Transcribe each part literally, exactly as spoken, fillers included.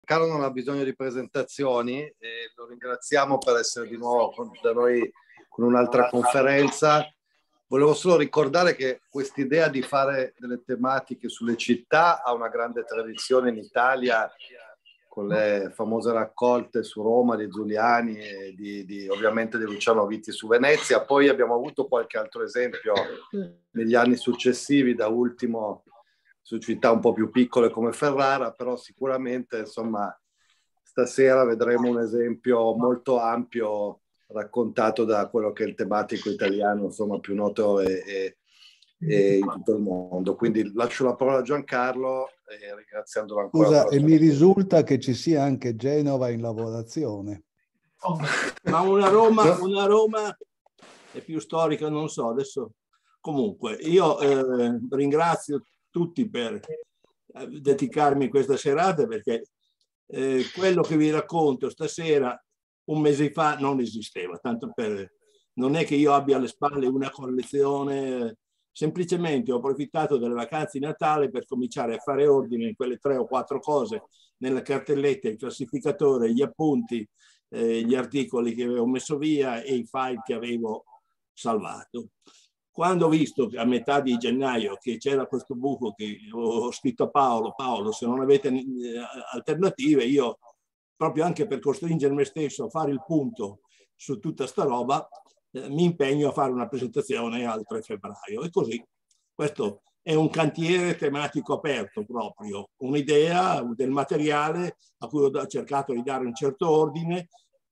Carlo non ha bisogno di presentazioni e lo ringraziamo per essere di nuovo con da noi con un'altra conferenza. Volevo solo ricordare che quest'idea di fare delle tematiche sulle città ha una grande tradizione in Italia, con le famose raccolte su Roma di Giuliani e di, di, ovviamente di Luciano Vitti su Venezia. Poi abbiamo avuto qualche altro esempio negli anni successivi, da ultimo su città un po' più piccole come Ferrara, però sicuramente insomma stasera vedremo un esempio molto ampio raccontato da quello che è il tematico italiano insomma più noto e, e, e in tutto il mondo. Quindi lascio la parola a Giancarlo e ringraziandolo ancora. Scusa, e mi risulta che ci sia anche Genova in lavorazione. Oh, ma una Roma, una Roma è più storica, non so, adesso comunque io eh, ringrazio tutti per dedicarmi questa serata, perché eh, quello che vi racconto stasera un mese fa non esisteva, tanto per non è che io abbia alle spalle una collezione, semplicemente ho approfittato delle vacanze di Natale per cominciare a fare ordine in quelle tre o quattro cose nella cartelletta, il classificatore, gli appunti, eh, gli articoli che avevo messo via e i file che avevo salvato. Quando ho visto a metà di gennaio che c'era questo buco, che ho scritto a Paolo, Paolo, se non avete alternative, io proprio anche per costringere me stesso a fare il punto su tutta sta roba, eh, mi impegno a fare una presentazione al tre febbraio. E così, questo è un cantiere tematico aperto proprio, un'idea del materiale a cui ho cercato di dare un certo ordine,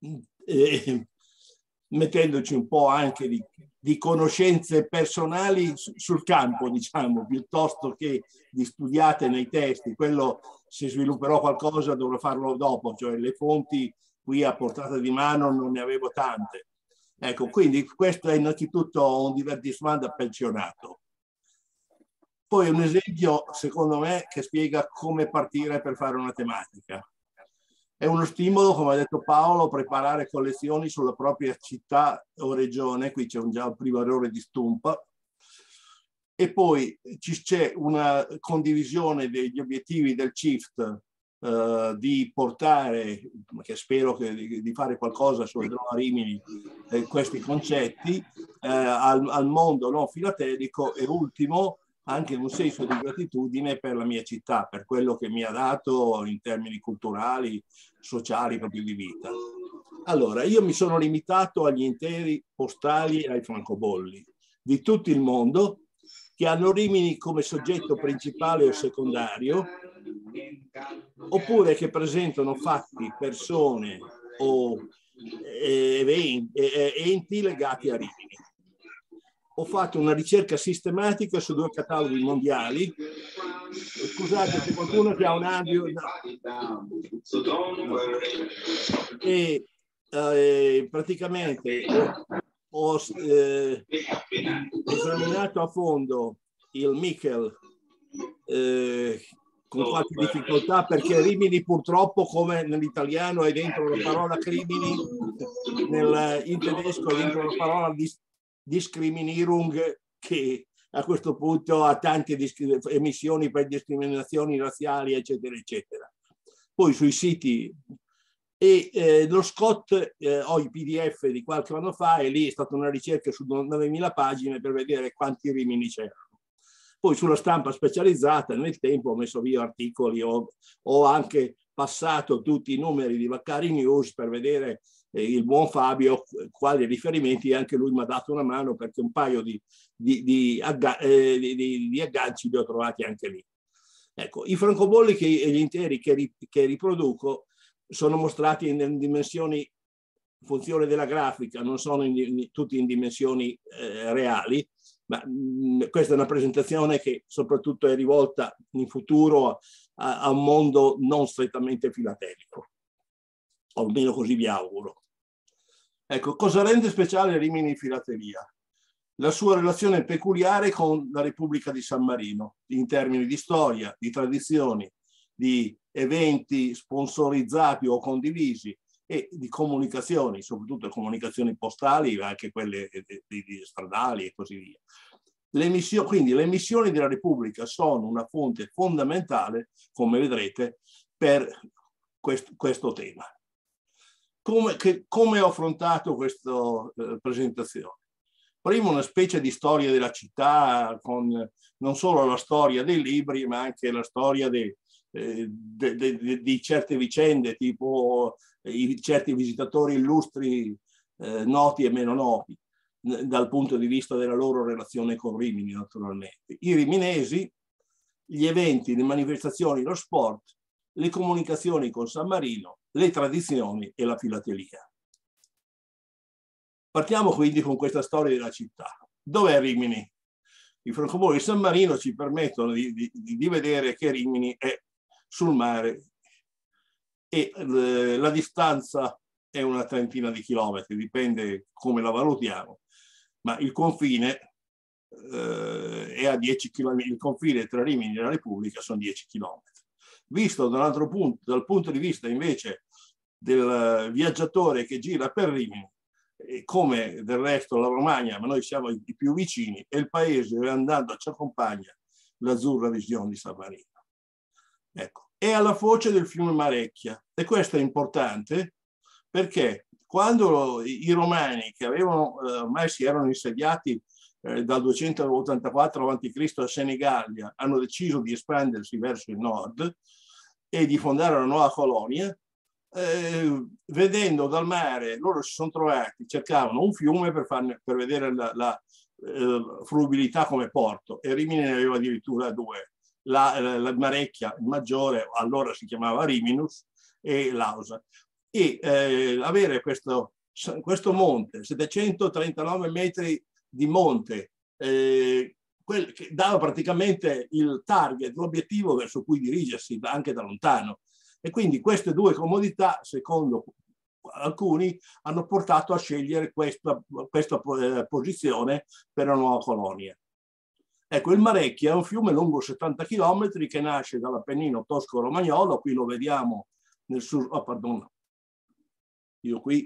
eh, mettendoci un po' anche di, di conoscenze personali sul campo, diciamo, piuttosto che di studiate nei testi. Quello, se svilupperò qualcosa, dovrò farlo dopo, cioè le fonti qui a portata di mano non ne avevo tante. Ecco, quindi questo è innanzitutto un divertissement da pensionato. Poi un esempio, secondo me, che spiega come partire per fare una tematica. È uno stimolo, come ha detto Paolo, preparare collezioni sulla propria città o regione. Qui c'è un già un primo errore di stumpa. E poi c'è una condivisione degli obiettivi del C I F T eh, di portare, che spero che, di, di fare qualcosa su Andrò a Rimini, eh, questi concetti eh, al, al mondo non filatelico. E ultimo, anche un senso di gratitudine per la mia città, per quello che mi ha dato in termini culturali, sociali, proprio di vita. Allora, io mi sono limitato agli interi postali e ai francobolli di tutto il mondo che hanno Rimini come soggetto principale o secondario, oppure che presentano fatti, persone o enti legati a Rimini. Ho fatto una ricerca sistematica su due cataloghi mondiali. Scusate se qualcuno che ha un audio. No. E eh, praticamente ho, ho eh, esaminato a fondo il Michel eh, con qualche difficoltà, perché Rimini purtroppo, come nell'italiano è dentro la parola crimini, nel, in tedesco è dentro la parola dis Diskriminierung, che a questo punto ha tante emissioni per discriminazioni razziali, eccetera, eccetera. Poi sui siti e eh, lo Scott, eh, ho i P D F di qualche anno fa e lì è stata una ricerca su novemila pagine per vedere quanti Rimini c'erano. Poi sulla stampa specializzata nel tempo ho messo via articoli, ho, ho anche passato tutti i numeri di Vaccari News per vedere eh, il buon Fabio quali riferimenti, anche lui mi ha dato una mano, perché un paio di, di, di, agga eh, di, di, di agganci li ho trovati anche lì. Ecco, i francobolli che, e gli interi che, ri, che riproduco sono mostrati in, in dimensioni, in funzione della grafica, non sono in, in, tutti in dimensioni eh, reali, ma mh, questa è una presentazione che soprattutto è rivolta in futuro a, a un mondo non strettamente filatelico, o almeno così vi auguro. Ecco, cosa rende speciale Rimini Filateria? La sua relazione peculiare con la Repubblica di San Marino, in termini di storia, di tradizioni, di eventi sponsorizzati o condivisi e di comunicazioni, soprattutto comunicazioni postali, anche quelle di, di, di stradali e così via. Le missioni, quindi le missioni della Repubblica sono una fonte fondamentale, come vedrete, per questo, questo tema. Come, che, come ho affrontato questa eh, presentazione? Prima una specie di storia della città, con non solo la storia dei libri, ma anche la storia di eh, de, de, de, de certe vicende, tipo eh, i certi visitatori illustri eh, noti e meno noti, dal punto di vista della loro relazione con Rimini, naturalmente. I riminesi, gli eventi, le manifestazioni, lo sport, le comunicazioni con San Marino, le tradizioni e la filatelia. Partiamo quindi con questa storia della città. Dov'è Rimini? I francobolli di San Marino ci permettono di, di, di vedere che Rimini è sul mare e eh, la distanza è una trentina di chilometri, dipende come la valutiamo, ma il confine eh, è a dieci chilometri, il confine tra Rimini e la Repubblica sono dieci chilometri. Visto da un altro punto, dal punto di vista invece del viaggiatore che gira per Rimini, e come del resto la Romagna, ma noi siamo i più vicini, è il paese dove andando ci accompagna l'azzurra visione di San Marino. Ecco, è alla foce del fiume Marecchia, e questo è importante perché quando i romani, che avevano eh, ormai si erano insediati eh, dal duecentottantaquattro avanti Cristo a Senigallia, hanno deciso di espandersi verso il nord e di fondare una nuova colonia, eh, vedendo dal mare, loro si sono trovati, cercavano un fiume per, farne, per vedere la, la eh, fruibilità come porto, e Rimini ne aveva addirittura due, la, la, la Marecchia, il maggiore, allora si chiamava Riminus, e l'Ausa. E eh, avere questo, questo monte, settecentotrentanove metri di monte, eh, quel che dava praticamente il target, l'obiettivo verso cui dirigersi anche da lontano. E quindi queste due comodità, secondo alcuni, hanno portato a scegliere questa, questa eh, posizione per la nuova colonia. Ecco, il Marecchia è un fiume lungo settanta chilometri che nasce dall'Appennino tosco-romagnolo, qui lo vediamo nel sur... Oh, perdono. Io qui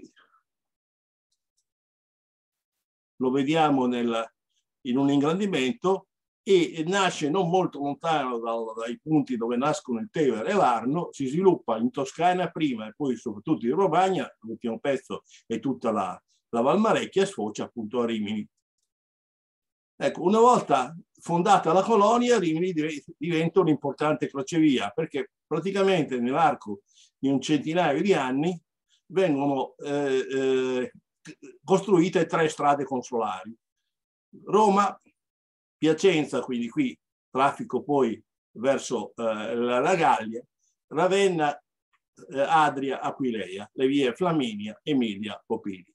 lo vediamo nel, in un ingrandimento, e nasce non molto lontano dal, dai punti dove nascono il Tevere e l'Arno, si sviluppa in Toscana prima e poi soprattutto in Romagna, l'ultimo pezzo è tutta la, la Valmarecchia, e sfocia appunto a Rimini. Ecco, una volta fondata la colonia, Rimini diventa un'importante crocevia, perché praticamente nell'arco di un centinaio di anni vengono eh, eh, costruite tre strade consolari. Roma, Piacenza, quindi qui traffico poi verso eh, la Gallia, Ravenna, eh, Adria, Aquileia, le vie Flaminia, Emilia, Popilia.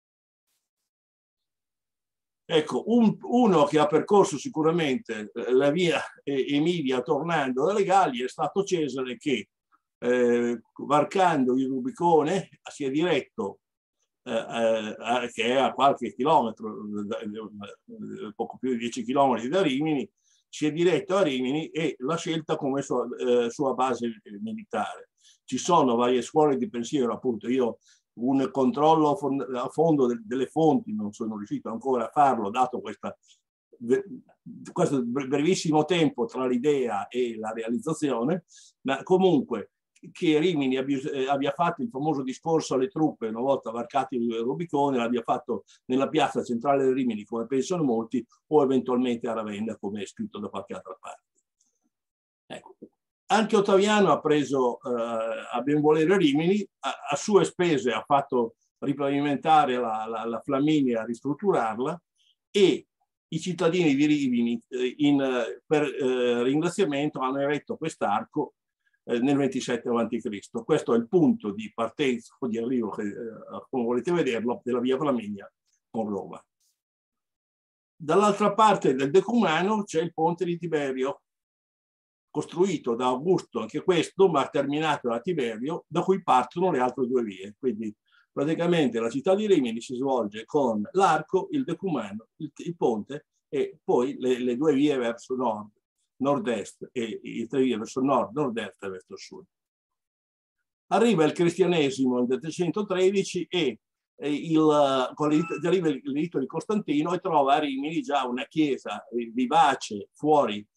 Ecco, un, uno che ha percorso sicuramente la via Emilia tornando dalle Gallie è stato Cesare, che eh, varcando il Rubicone si è diretto Eh, eh, che è a qualche chilometro, eh, poco più di dieci chilometri da Rimini, si è diretto a Rimini e l'ha scelta come sua, eh, sua base militare. Ci sono varie scuole di pensiero, appunto io un controllo a fondo delle fonti non sono riuscito ancora a farlo, dato questa, questo brevissimo tempo tra l'idea e la realizzazione, ma comunque che Rimini abbia, eh, abbia fatto il famoso discorso alle truppe una volta varcati il Rubicone, l'abbia fatto nella piazza centrale di Rimini, come pensano molti, o eventualmente a Ravenna, come è scritto da qualche altra parte. Ecco. Anche Ottaviano ha preso eh, a benvolere Rimini, a, a sue spese ha fatto ripavimentare la, la, la Flaminia, ristrutturarla, e i cittadini di Rimini eh, in, per eh, ringraziamento hanno eretto quest'arco nel ventisette avanti Cristo. Questo è il punto di partenza o di arrivo, che, eh, come volete vederlo, della via Flaminia con Roma. Dall'altra parte del Decumano c'è il ponte di Tiberio, costruito da Augusto anche questo, ma terminato da Tiberio, da cui partono le altre due vie. Quindi praticamente la città di Rimini si svolge con l'arco, il Decumano, il, il ponte, e poi le, le due vie verso nord, nord-est, e i tre vie verso nord, nord-est e verso sud. Arriva il cristianesimo nel settecentotredici e il, con arriva il rito di Costantino, e trova a Rimini già una chiesa vivace fuori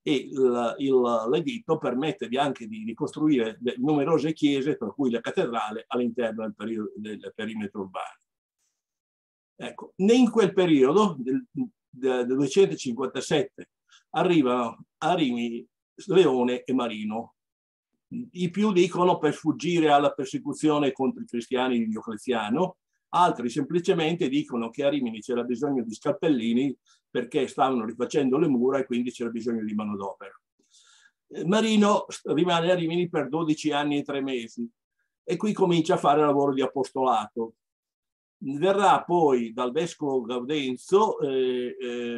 e l'editto permette di anche di, di costruire numerose chiese, tra cui la cattedrale, all'interno del, periodo, del perimetro urbano. Ecco, in quel periodo del, del duecentocinquantasette arrivano a Rimini Leone e Marino. I più dicono per sfuggire alla persecuzione contro i cristiani di Diocleziano, altri semplicemente dicono che a Rimini c'era bisogno di scalpellini perché stavano rifacendo le mura e quindi c'era bisogno di manodopera. Marino rimane a Rimini per dodici anni e tre mesi e qui comincia a fare lavoro di apostolato. Verrà poi dal vescovo Gaudenzo eh, eh,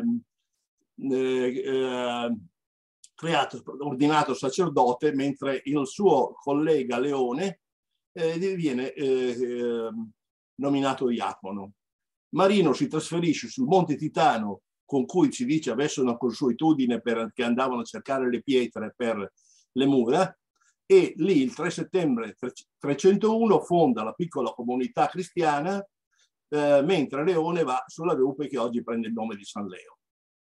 eh, creato, ordinato sacerdote, mentre il suo collega Leone eh, diviene eh, nominato diacono. Marino si trasferisce sul Monte Titano, con cui si dice avesse una consuetudine perché andavano a cercare le pietre per le mura, e lì il tre settembre trecentouno fonda la piccola comunità cristiana, eh, mentre Leone va sulla rupe che oggi prende il nome di San Leo.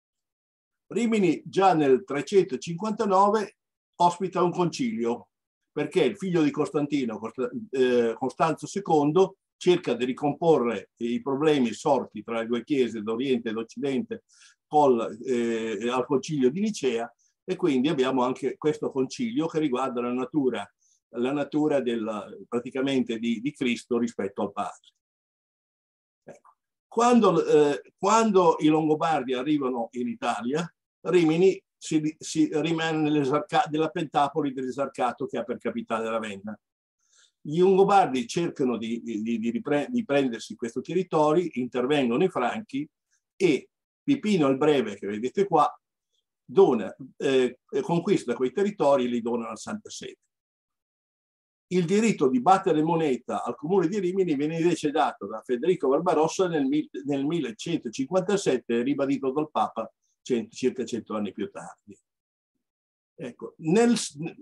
Rimini già nel trecentocinquantanove ospita un concilio, perché il figlio di Costantino, Costanzo secondo, cerca di ricomporre i problemi sorti tra le due chiese d'Oriente e d'Occidente col, eh, al concilio di Nicea, e quindi abbiamo anche questo concilio che riguarda la natura, la natura del, praticamente di, di Cristo rispetto al Padre. Ecco. Quando, eh, quando i Longobardi arrivano in Italia, Rimini si, si rimane nella pentapoli dell'esarcato che ha per capitale Ravenna. Gli Longobardi cercano di, di, di, di prendersi questo territorio, intervengono i Franchi e Pipino il Breve, che vedete qua, dona, eh, conquista quei territori e li dona alla Santa Sede. Il diritto di battere moneta al comune di Rimini viene invece dato da Federico Barbarossa nel, nel millecentocinquantasette, ribadito dal Papa cento, circa cento anni più tardi. Ecco, nel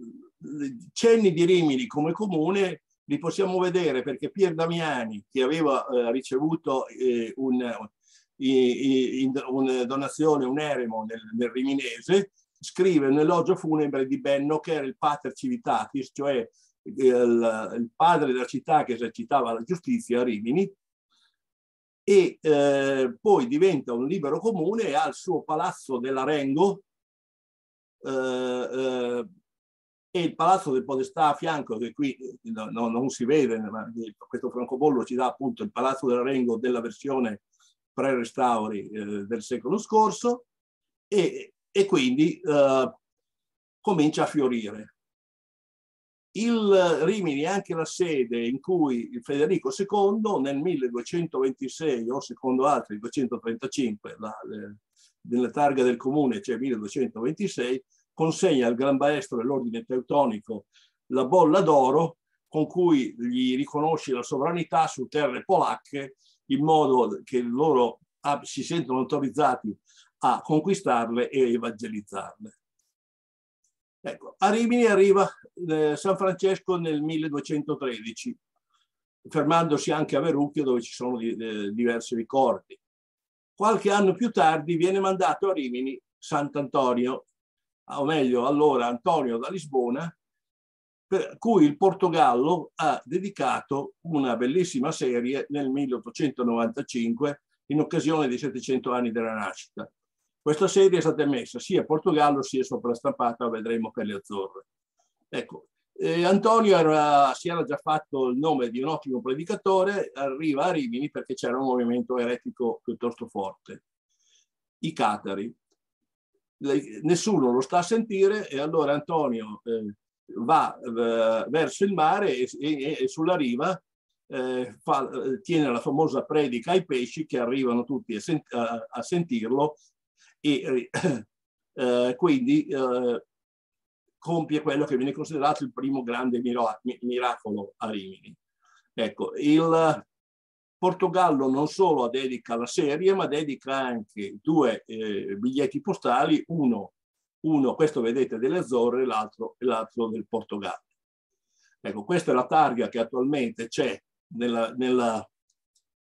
cenni di Rimini come comune li possiamo vedere perché Pier Damiani, che aveva eh, ricevuto eh, un, in, una donazione, un eremo nel, nel Riminese, scrive un elogio funebre di Benno, che era il pater civitatis, cioè il, il padre della città che esercitava la giustizia a Rimini, e eh, poi diventa un libero comune e ha il suo palazzo dell'Arengo eh, eh, e il palazzo del Podestà a fianco, che qui no, no, non si vede, ma questo francobollo ci dà appunto il palazzo dell'Arengo della versione pre-restauri eh, del secolo scorso, e, e quindi eh, comincia a fiorire. Il Rimini è anche la sede in cui Federico secondo nel milleduecentoventisei, o secondo altri duecentotrentacinque, la, le, nella targa del comune c'è cioè milleduecentoventisei, consegna al Gran Maestro dell'Ordine Teutonico la bolla d'oro con cui gli riconosce la sovranità su terre polacche, in modo che loro si sentono autorizzati a conquistarle e evangelizzarle. Ecco, a Rimini arriva eh, San Francesco nel milleduecentotredici, fermandosi anche a Verrucchio, dove ci sono di, di, diversi ricordi. Qualche anno più tardi viene mandato a Rimini Sant'Antonio, o meglio allora Antonio da Lisbona, per cui il Portogallo ha dedicato una bellissima serie nel milleottocentonovantacinque in occasione dei settecento anni della nascita. Questa serie è stata emessa sia a Portogallo sia sovrastampata, vedremo, per le Azzorre. Ecco, eh, Antonio era, si era già fatto il nome di un ottimo predicatore, arriva a Rimini perché c'era un movimento eretico piuttosto forte, i Catari. Le, nessuno lo sta a sentire e allora Antonio eh, va eh, verso il mare e, e, e sulla riva eh, fa, tiene la famosa predica ai pesci che arrivano tutti a, sent a, a sentirlo, e eh, quindi eh, compie quello che viene considerato il primo grande mira miracolo a Rimini. Ecco, il Portogallo non solo dedica la serie, ma dedica anche due eh, biglietti postali, uno, uno, questo vedete, delle Azzorre, l'altro del Portogallo. Ecco, questa è la targa che attualmente c'è nella, nella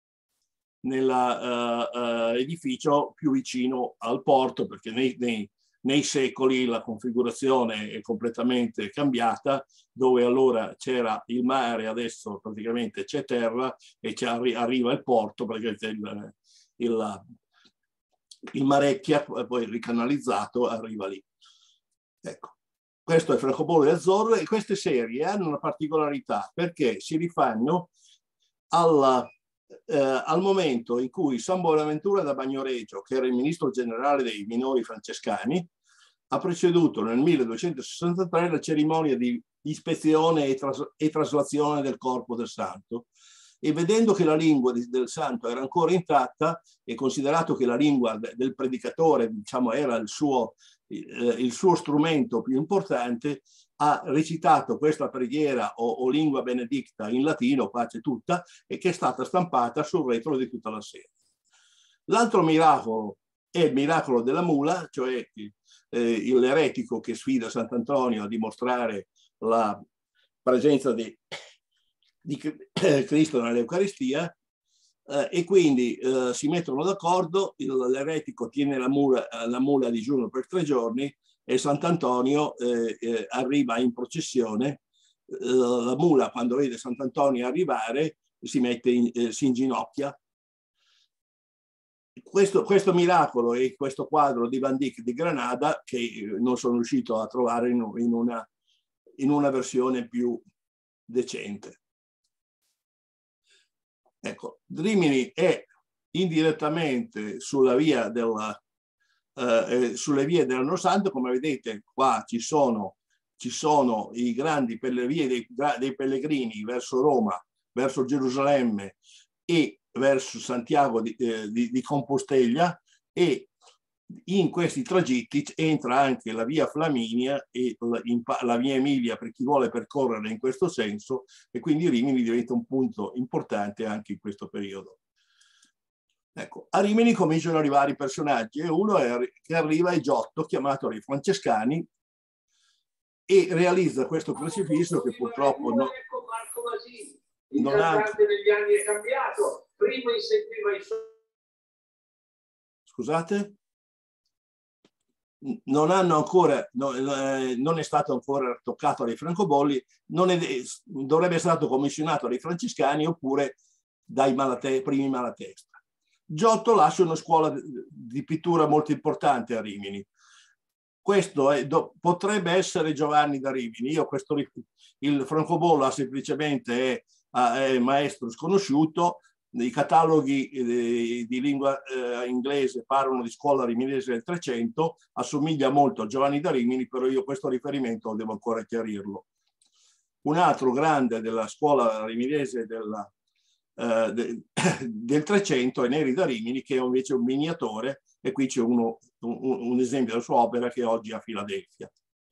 nell'edificio uh, uh, più vicino al porto, perché nei, nei, nei secoli la configurazione è completamente cambiata, dove allora c'era il mare, adesso praticamente c'è terra e arri arriva il porto, perché il, il, il Marecchia, poi ricanalizzato, arriva lì. Ecco, questo è Francobollo e Azzorro, e queste serie hanno una particolarità perché si rifanno alla, eh, al momento in cui San Bonaventura da Bagnoregio, che era il ministro generale dei minori francescani, ha preceduto nel milleduecentosessantatré la cerimonia di ispezione e, tras e traslazione del corpo del santo, e vedendo che la lingua di, del santo era ancora intatta e considerato che la lingua de, del predicatore, diciamo, era il suo, eh, il suo strumento più importante, ha recitato questa preghiera o, o lingua benedicta in latino, pace tutta, e che è stata stampata sul retro di tutta la serie. L'altro miracolo è il miracolo della mula, cioè eh, l'eretico che sfida Sant'Antonio a dimostrare la presenza di, di Cristo nell'Eucaristia, eh, e quindi eh, si mettono d'accordo, l'eretico tiene la mula, la mula a digiuno per tre giorni e Sant'Antonio eh, eh, arriva in processione. Eh, la mula, quando vede Sant'Antonio arrivare, si mette in, eh, si inginocchia. Questo, questo miracolo e questo quadro di Van Dyck di Granada, che non sono riuscito a trovare in, in, una, in una versione più decente. Ecco, Rimini è indirettamente sulla via della, eh, sulle vie dell'anno santo. Come vedete qua ci sono, ci sono i grandi per le vie dei, dei pellegrini verso Roma, verso Gerusalemme e verso Santiago di, eh, di, di Compostela, e in questi tragitti entra anche la via Flaminia e la, in, la via Emilia per chi vuole percorrere in questo senso, e quindi Rimini diventa un punto importante anche in questo periodo. Ecco, a Rimini cominciano ad arrivare i personaggi, e uno è, che arriva è Giotto, chiamato dai francescani, e realizza questo crocifisso che purtroppo no, il non ha... negli anni è cambiato, prima inseguiva i suoi... Scusate? Non hanno ancora, no, eh, non è stato ancora toccato dai francobolli, non è, dovrebbe essere stato commissionato dai francescani oppure dai malate, primi Malatesta. Giotto lascia una scuola di pittura molto importante a Rimini. Questo è, do, potrebbe essere Giovanni da Rimini. Io questo, il francobollo semplicemente è, è maestro sconosciuto. I cataloghi di, di lingua eh, inglese parlano di scuola riminese del Trecento, assomiglia molto a Giovanni da Rimini, però io questo riferimento devo ancora chiarirlo. Un altro grande della scuola riminese della, eh, de, del Trecento è Neri da Rimini, che è invece un miniatore, e qui c'è uno, un, un esempio della sua opera che è oggi a Filadelfia.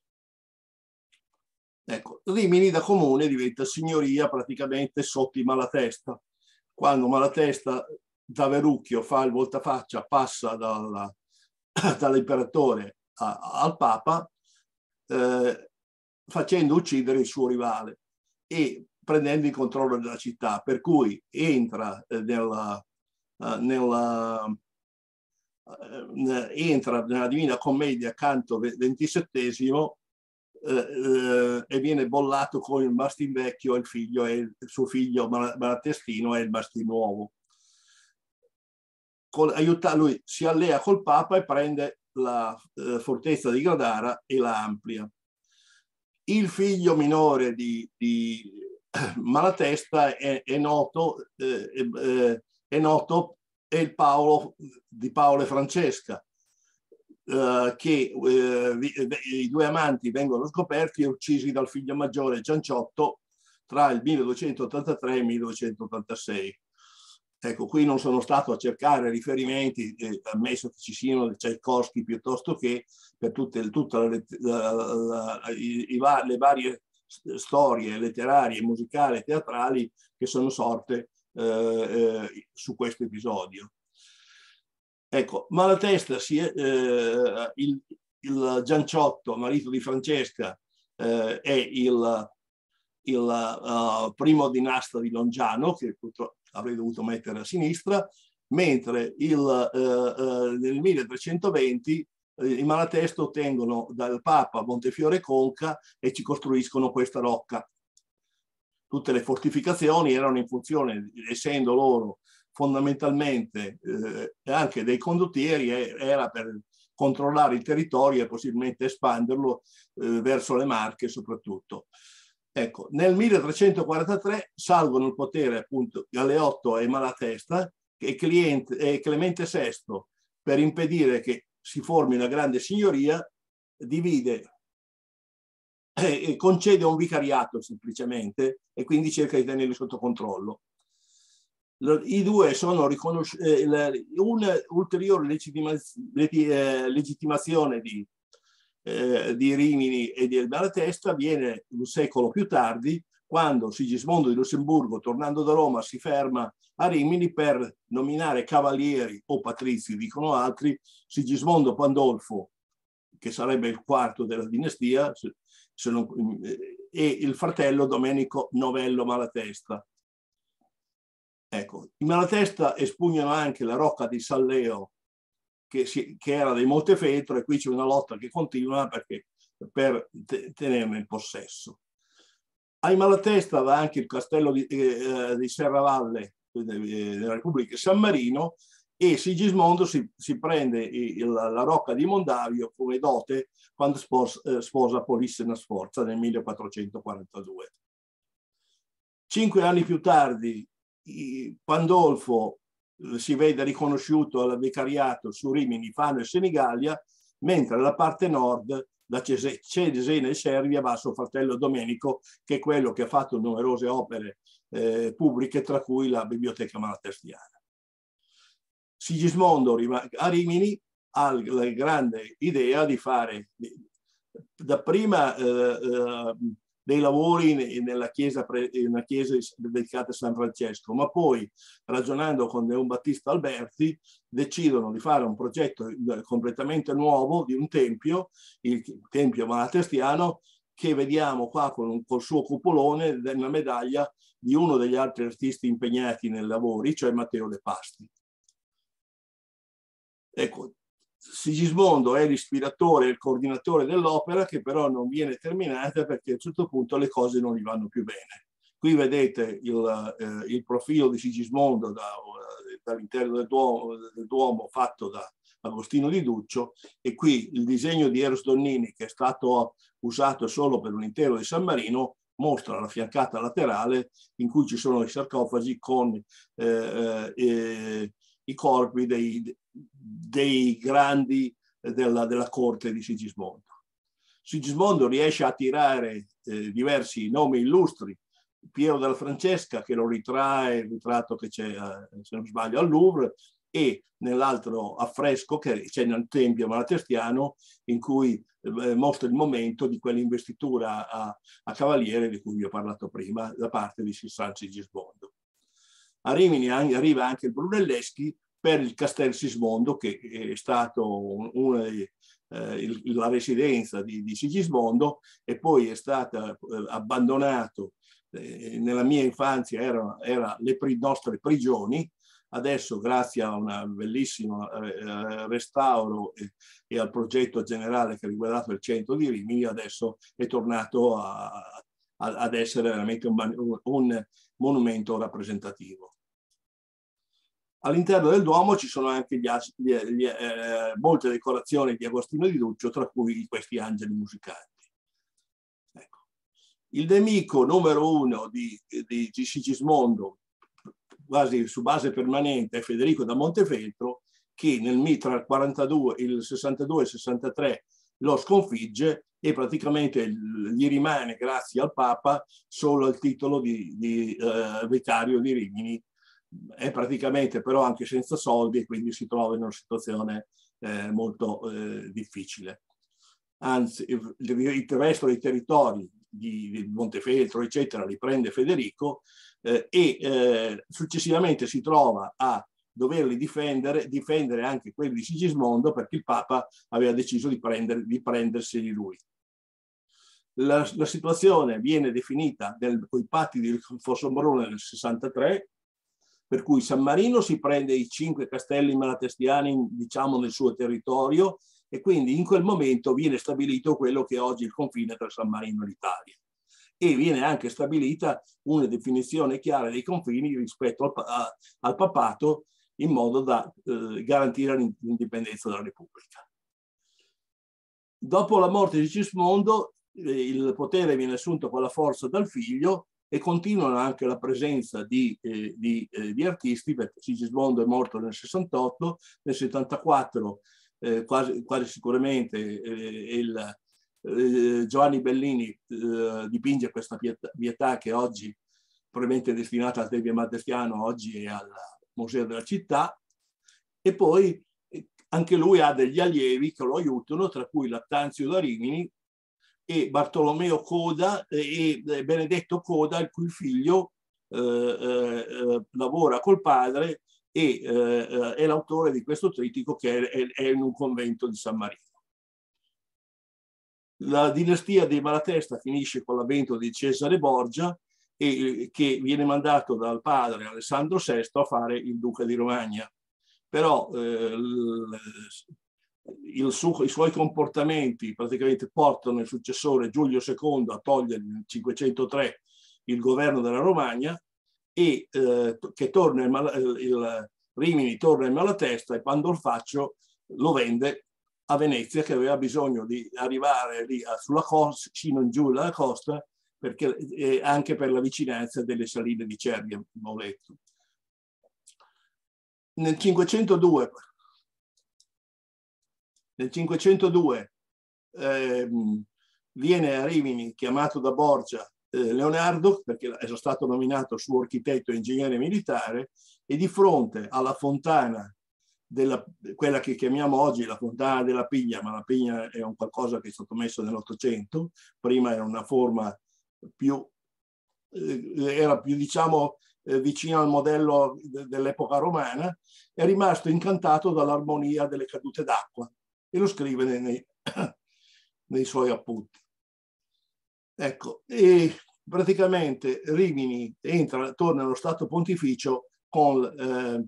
Ecco, Rimini da comune diventa signoria praticamente sotto i Malatesta. Quando Malatesta da Verrucchio fa il voltafaccia, passa dall'imperatore al Papa, eh, facendo uccidere il suo rivale e prendendo il controllo della città, per cui entra nella, nella, entra nella Divina Commedia canto ventisettesimo, eh, eh, e viene bollato con il mastin vecchio e il figlio e il suo figlio Malatestino è il mastin nuovo. Con, aiuta, lui si allea col Papa e prende la eh, fortezza di Gradara e la amplia. Il figlio minore di, di Malatesta è, è noto, eh, eh, è noto è il Paolo di Paolo e Francesca, eh, che eh, i due amanti vengono scoperti e uccisi dal figlio maggiore Gianciotto tra il milleduecentottantatré e il milleduecentottantasei. Ecco, qui non sono stato a cercare riferimenti, eh, ammesso che ci siano Tchaikovsky piuttosto che per tutte, tutta la, la, la, i, i, le varie storie letterarie, musicali e teatrali che sono sorte eh, eh, su questo episodio. Ecco, Malatesta, si è, eh, il, il Gianciotto, marito di Francesca, eh, è il, il uh, primo dinasta di Longiano, che purtroppo avrei dovuto mettere a sinistra, mentre il, uh, uh, nel milletrecentoventi i Malatesta ottengono dal Papa Montefiore Conca e ci costruiscono questa rocca. Tutte le fortificazioni erano in funzione, essendo loro fondamentalmente eh, anche dei condottieri, era per controllare il territorio e possibilmente espanderlo eh, verso le Marche soprattutto. Ecco, nel milletrecentoquarantatré salgono il potere appunto Galeotto e Malatesta e, cliente, e Clemente sesto, per impedire che si formi una grande signoria, divide e concede un vicariato semplicemente e quindi cerca di tenerli sotto controllo. I due sono riconosciuti, eh, un'ulteriore legittimazione di, eh, di Rimini e di Malatesta viene un secolo più tardi, quando Sigismondo di Lussemburgo, tornando da Roma, si ferma a Rimini per nominare cavalieri o patrizi, dicono altri, Sigismondo Pandolfo, che sarebbe il quarto della dinastia, se non, e il fratello Domenico Novello Malatesta. Ecco, i Malatesta espugnano anche la rocca di Salleo, che, si, che era di Montefeltro, e qui c'è una lotta che continua perché, per te, tenerne il possesso. Ai Malatesta va anche il castello di, eh, di Serravalle, eh, della Repubblica di San Marino, e Sigismondo si, si prende il, la rocca di Mondavio come dote quando sposa, eh, sposa Polissena Sforza nel millequattrocentoquarantadue. Cinque anni più tardi Pandolfo eh, si vede riconosciuto al vicariato su Rimini, Fano e Senigallia, mentre la parte nord, da Cesena e Servia, va a suo fratello Domenico, che è quello che ha fatto numerose opere eh, pubbliche, tra cui la Biblioteca Malatestiana. Sigismondo a Rimini ha la grande idea di fare dapprima eh, eh, dei lavori nella chiesa, nella chiesa dedicata a San Francesco, ma poi, ragionando con Leon Battista Alberti, decidono di fare un progetto completamente nuovo di un tempio, il Tempio Malatestiano, che vediamo qua con un, col suo cupolone nella medaglia di uno degli altri artisti impegnati nei lavori, cioè Matteo De Pasti. Ecco, Sigismondo è l'ispiratore e il coordinatore dell'opera, che però non viene terminata perché a un certo punto le cose non gli vanno più bene. Qui vedete il, eh, il profilo di Sigismondo da, dall'interno del Duomo, del Duomo fatto da Agostino di Duccio, e qui il disegno di Eros Donnini, che è stato usato solo per un intero di San Marino, mostra la fiancata laterale in cui ci sono i sarcofagi con eh, eh, i corpi dei, dei grandi della, della corte di Sigismondo. Sigismondo riesce a attirare eh, diversi nomi illustri, Piero della Francesca, che lo ritrae, il ritratto che c'è, eh, se non sbaglio, al Louvre, e nell'altro affresco che c'è nel Tempio Malatestiano, in cui eh, mostra il momento di quell'investitura a, a cavaliere di cui vi ho parlato prima, da parte di San Sigismondo. A Rimini arriva anche il Brunelleschi per il Castel Sismondo, che è stato una dei, eh, il, la residenza di, di Sigismondo, e poi è stato eh, abbandonato. Eh, nella mia infanzia erano era le pri, nostre prigioni. Adesso, grazie a un bellissimo eh, restauro e, e al progetto generale che ha riguardato il centro di Rimini, adesso è tornato a, a, ad essere veramente un, un, un monumento rappresentativo. All'interno del Duomo ci sono anche gli, gli, gli, eh, molte decorazioni di Agostino di Duccio, tra cui questi angeli musicanti. Ecco. Il nemico numero uno di, di, di Sigismondo, quasi su base permanente, è Federico da Montefeltro, che nel, tra il, quarantadue, il sessantadue e il sessantatré lo sconfigge, e praticamente gli rimane, grazie al Papa, solo il titolo di, di eh, vicario di Rimini. È praticamente però anche senza soldi, e quindi si trova in una situazione eh, molto eh, difficile. Anzi, il, il resto dei territori di, di Montefeltro, eccetera, li prende Federico eh, e eh, successivamente si trova a doverli difendere, difendere anche quelli di Sigismondo, perché il Papa aveva deciso di, prendere, di prenderseli lui. La, la situazione viene definita con i patti di Fossombrone nel sessantatré, per cui San Marino si prende i cinque castelli malatestiani, diciamo, nel suo territorio, e quindi in quel momento viene stabilito quello che è oggi il confine tra San Marino e l'Italia. E viene anche stabilita una definizione chiara dei confini rispetto al, a, al papato, in modo da eh, garantire l'indipendenza della Repubblica. Dopo la morte di Sigismondo, eh, il potere viene assunto con la forza dal figlio e continuano anche la presenza di, eh, di, eh, di artisti, perché Sigismondo è morto nel sessantotto, nel settantaquattro eh, quasi, quasi sicuramente eh, il Eh, Giovanni Bellini eh, dipinge questa pietà, pietà che oggi probabilmente è destinata al Tempio Mattestiano, oggi è al Museo della Città, e poi eh, anche lui ha degli allievi che lo aiutano, tra cui Lattanzio da Rimini e Bartolomeo Coda e, e Benedetto Coda, il cui figlio eh, eh, lavora col padre e eh, è l'autore di questo trittico che è, è in un convento di San Marino. La dinastia dei Malatesta finisce con l'avvento di Cesare Borgia, e, che viene mandato dal padre Alessandro sesto a fare il duca di Romagna. Però eh, il, il su, i suoi comportamenti praticamente portano il successore Giulio secondo a togliere nel cinquecentotre il governo della Romagna, e eh, che torna il, il Rimini torna in Malatesta, e Pandolfaccio lo vende a Venezia, che aveva bisogno di arrivare lì sulla costa, fino in giù alla costa, perché eh, anche per la vicinanza delle saline di Cervia, ho letto. Nel cinquecentodue, nel cinquecentodue eh, viene a Rimini, chiamato da Borgia, eh, Leonardo, perché era stato nominato suo architetto e ingegnere militare, e di fronte alla fontana, della, quella che chiamiamo oggi la fontana della Piglia, ma la Piglia è un qualcosa che è stato messo nell'Ottocento, prima era una forma più, eh, era più diciamo eh, vicina al modello de, dell'epoca romana, è rimasto incantato dall'armonia delle cadute d'acqua e lo scrive nei, nei, nei suoi appunti. Ecco, e praticamente Rimini entra, torna allo Stato Pontificio con eh,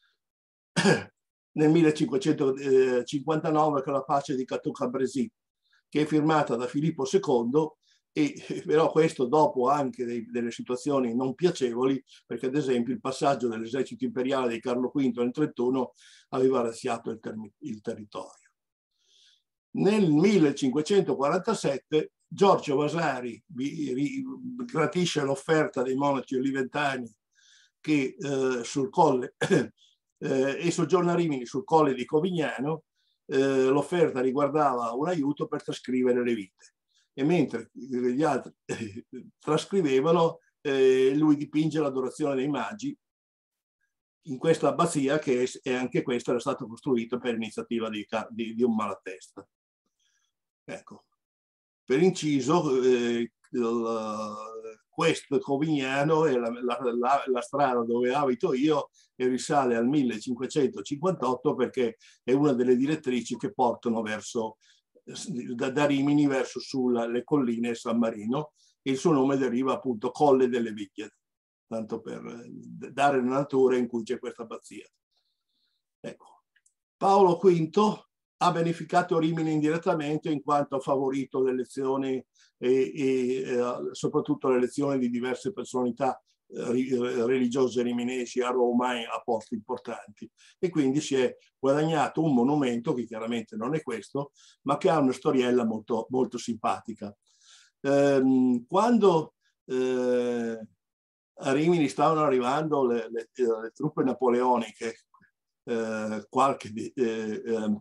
nel millecinquecentocinquantanove con la pace di Cateau-Cambrésis, che è firmata da Filippo secondo, e però questo dopo anche dei, delle situazioni non piacevoli, perché ad esempio il passaggio dell'esercito imperiale di Carlo quinto nel trentuno aveva razziato il, ter il territorio. Nel millecinquecentoquarantasette Giorgio Vasari gratisce l'offerta dei monaci oliventani che eh, sul colle Eh, e soggiorna a Rimini sul colle di Covignano. Eh, l'offerta riguardava un aiuto per trascrivere le vite, e mentre gli altri eh, trascrivevano, eh, lui dipinge l'Adorazione dei Magi in questa abbazia, che è, è anche questa era stata costruita per iniziativa di, di, di un Malatesta. Ecco, per inciso, eh, il, questo Covignano è la, la, la, la strada dove abito io, e risale al millecinquecentocinquantotto, perché è una delle direttrici che portano verso, da, da Rimini verso sulle colline San Marino, e il suo nome deriva appunto Colle delle Viglie, tanto per dare la natura in cui c'è questa abbazia. Ecco. Paolo quinto ha beneficato Rimini indirettamente, in quanto ha favorito le elezioni e, e eh, soprattutto le elezioni di diverse personalità eh, religiose riminesi a Roma e a posti importanti, e quindi si è guadagnato un monumento che chiaramente non è questo, ma che ha una storiella molto, molto simpatica. Ehm, quando eh, a Rimini stavano arrivando le, le, le truppe napoleoniche, eh, qualche eh, eh,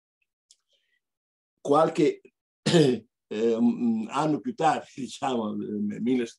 qualche eh, anno più tardi, diciamo nel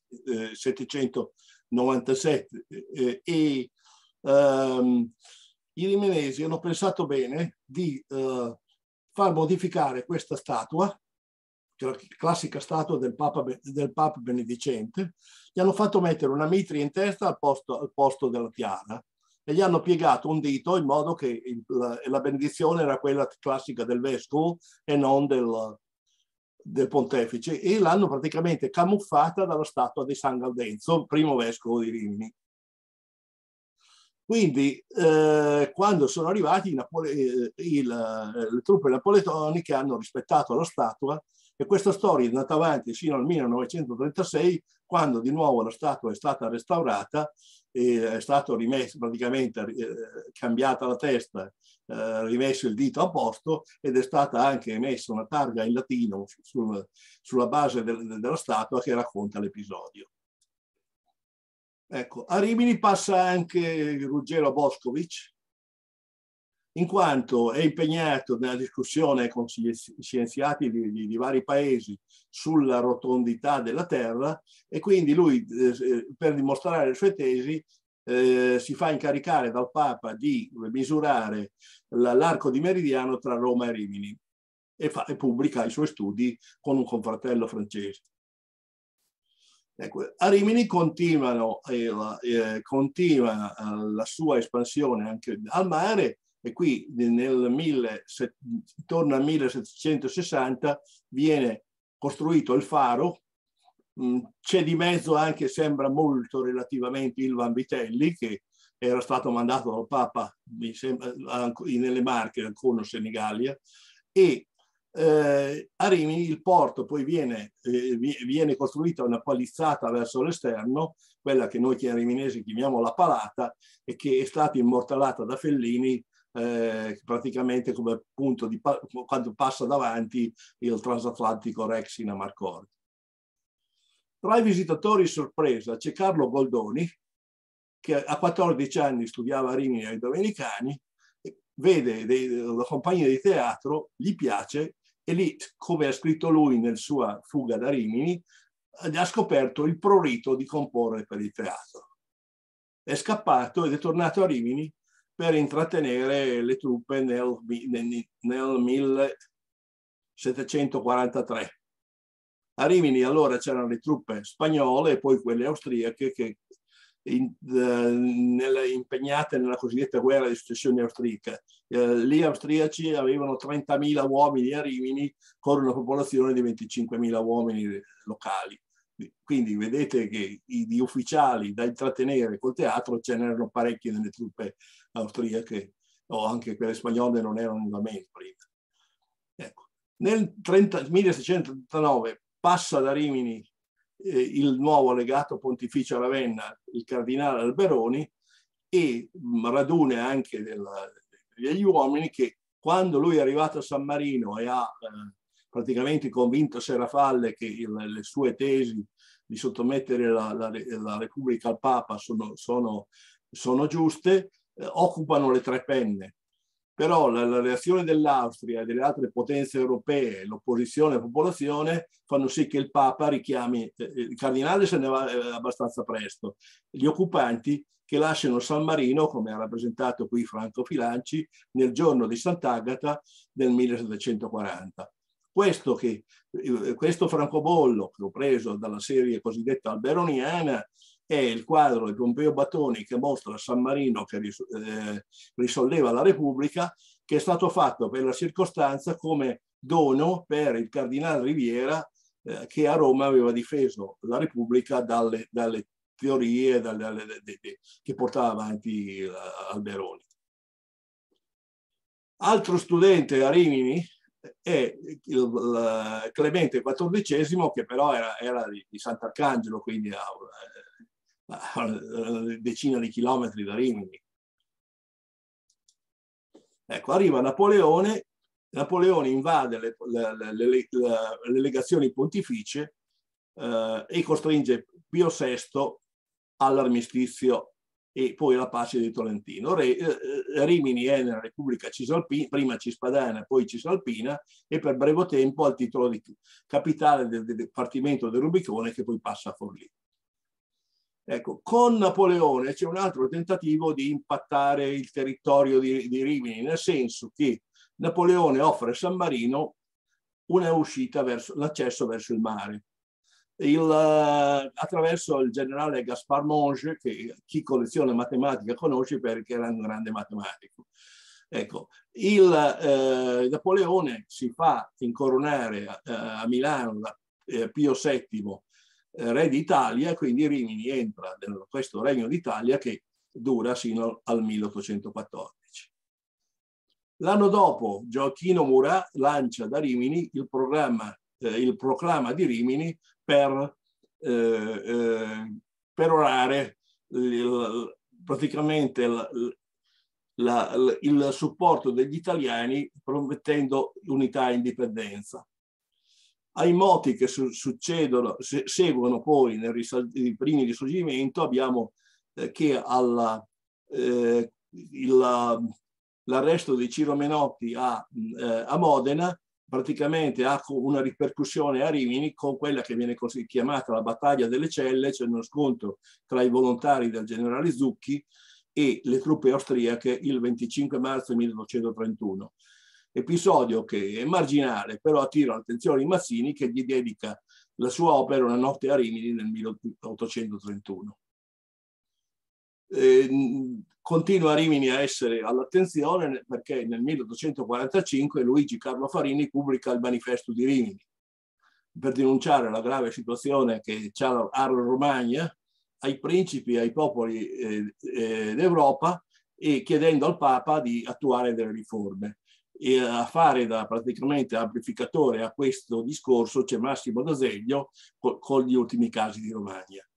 millesettecentonovantasette, eh, e ehm, i riminesi hanno pensato bene di eh, far modificare questa statua, che è la classica statua del Papa, del Papa Benedicente. Gli hanno fatto mettere una mitria in testa al posto, al posto della tiara, e gli hanno piegato un dito in modo che il, la, la benedizione era quella classica del vescovo e non del, del pontefice, e l'hanno praticamente camuffata dalla statua di San Galdenzo, primo vescovo di Rimini. Quindi eh, quando sono arrivati i Napole il, il, le truppe napoleoniche hanno rispettato la statua, e questa storia è andata avanti fino al millenovecentotrentasei, quando di nuovo la statua è stata restaurata e è stato rimesso praticamente eh, cambiata la testa, eh, rimesso il dito a posto, ed è stata anche emessa una targa in latino sul, sulla base del, della statua che racconta l'episodio. Ecco, a Rimini passa anche Ruggero Boscovich, in quanto è impegnato nella discussione con scienziati di, di, di vari paesi sulla rotondità della Terra, e quindi lui, eh, per dimostrare le sue tesi, eh, si fa incaricare dal Papa di misurare l'arco di meridiano tra Roma e Rimini, e, fa, e pubblica i suoi studi con un confratello francese. Ecco, a Rimini continuano, eh, eh, continua eh, la sua espansione anche al mare, e qui nel mille, intorno al millesettecentosessanta viene costruito il faro. C'è di mezzo anche, sembra molto relativamente, il Vanvitelli, che era stato mandato dal Papa mi sembra, nelle Marche, al Corno Senigallia, e Eh, a Rimini il porto poi viene, eh, viene costruita una palizzata verso l'esterno, quella che noi riminesi chiamiamo la Palata, e che è stata immortalata da Fellini eh, praticamente come punto di pa quando passa davanti il transatlantico Rex in Amarcord. Tra i visitatori sorpresa c'è Carlo Goldoni, che a quattordici anni studiava a Rimini ai Domenicani, vede dei, la compagnia di teatro, gli piace, e lì, come ha scritto lui nel sua Fuga da Rimini, ha scoperto il prurito di comporre per il teatro. È scappato ed è tornato a Rimini per intrattenere le truppe nel, nel, nel millesettecentoquarantatré. A Rimini allora c'erano le truppe spagnole e poi quelle austriache che In, uh, nelle, impegnate nella cosiddetta guerra di successione austriaca. Uh, gli austriaci avevano trentamila uomini a Rimini con una popolazione di venticinquemila uomini locali. Quindi vedete che i, di ufficiali da intrattenere col teatro ce n'erano parecchi nelle truppe austriache, o anche quelle spagnole non erano da meno prima. Ecco. Nel milleseicentotrentanove passa da Rimini Eh, il nuovo legato pontificio a Ravenna, il cardinale Alberoni, e raduna anche della, degli uomini che, quando lui è arrivato a San Marino e ha eh, praticamente convinto Serafalle che il, le sue tesi di sottomettere la, la, la Repubblica al Papa sono, sono, sono giuste, eh, occupano le Tre Penne. Però la, la reazione dell'Austria e delle altre potenze europee, l'opposizione alla popolazione, fanno sì che il Papa richiami, eh, il cardinale se ne va eh, abbastanza presto, gli occupanti che lasciano San Marino, come ha rappresentato qui Franco Filanci, nel giorno di Sant'Agata del millesettecentoquaranta. Questo, che, eh, questo francobollo che ho preso dalla serie cosiddetta alberoniana è il quadro di Pompeo Batoni che mostra San Marino che eh, risolleva la Repubblica, che è stato fatto per la circostanza come dono per il cardinale Riviera, eh, che a Roma aveva difeso la Repubblica dalle, dalle teorie dalle, dalle, de, de, de, che portava avanti uh, Alberoni. Altro studente a Rimini è il, il Clemente quattordicesimo, che però era, era di, di Sant'Arcangelo, quindi a una decina di chilometri da Rimini. Ecco, arriva Napoleone, Napoleone invade le, le, le, le, le legazioni pontificie eh, e costringe Pio sesto all'armistizio e poi alla pace di Tolentino. Re, eh, Rimini è nella Repubblica Cisalpina, prima Cispadana, poi Cisalpina, e per breve tempo al titolo di capitale del, del Dipartimento del Rubicone, che poi passa a Forlì. Ecco, con Napoleone c'è un altro tentativo di impattare il territorio di, di Rimini, nel senso che Napoleone offre a San Marino una uscita verso l'accesso verso il mare. Il, uh, attraverso il generale Gaspard Monge, che chi colleziona matematica conosce perché era un grande matematico. Ecco, il uh, Napoleone si fa incoronare uh, a Milano da uh, Pio settimo, re d'Italia, quindi Rimini entra in questo regno d'Italia che dura sino al milleottocentoquattordici. L'anno dopo Gioacchino Murat lancia da Rimini il programma, eh, il proclama di Rimini per eh, eh, perorare il, praticamente il, la, il supporto degli italiani, promettendo unità e indipendenza. Ai moti che su, succedono, se, seguono poi nei, nei primi risorgimento, abbiamo eh, che alla, eh, l'arresto di Ciro Menotti a, eh, a Modena praticamente ha una ripercussione a Rimini con quella che viene così chiamata la battaglia delle celle, cioè uno scontro tra i volontari del generale Zucchi e le truppe austriache il venticinque marzo milleottocentotrentuno. Episodio che è marginale, però attira l'attenzione di Mazzini, che gli dedica la sua opera Una notte a Rimini nel milleottocentotrentuno. Eh, continua Rimini a essere all'attenzione perché nel milleottocentoquarantacinque Luigi Carlo Farini pubblica il Manifesto di Rimini per denunciare la grave situazione che c'è a Romagna, ai principi e ai popoli eh, eh, d'Europa, e chiedendo al Papa di attuare delle riforme. E a fare da praticamente amplificatore a questo discorso c'è Massimo D'Azeglio con, con gli ultimi casi di Romagna.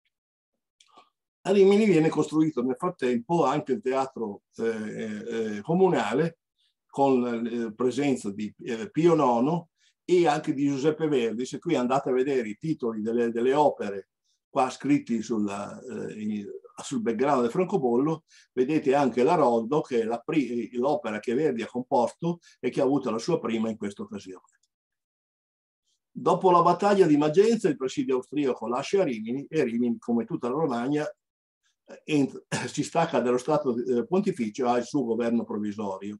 A Rimini viene costruito nel frattempo anche il teatro eh, eh, comunale con la eh, presenza di eh, Pio nono e anche di Giuseppe Verdi. Se qui andate a vedere i titoli delle, delle opere qua scritti sulla, eh, sul background del francobollo, vedete anche la Rondo, che è l'opera che Verdi ha composto e che ha avuto la sua prima in questa occasione. Dopo la battaglia di Magenza, il presidio austriaco lascia Rimini e Rimini, come tutta la Romagna, si stacca dallo Stato pontificio e ha il suo governo provvisorio.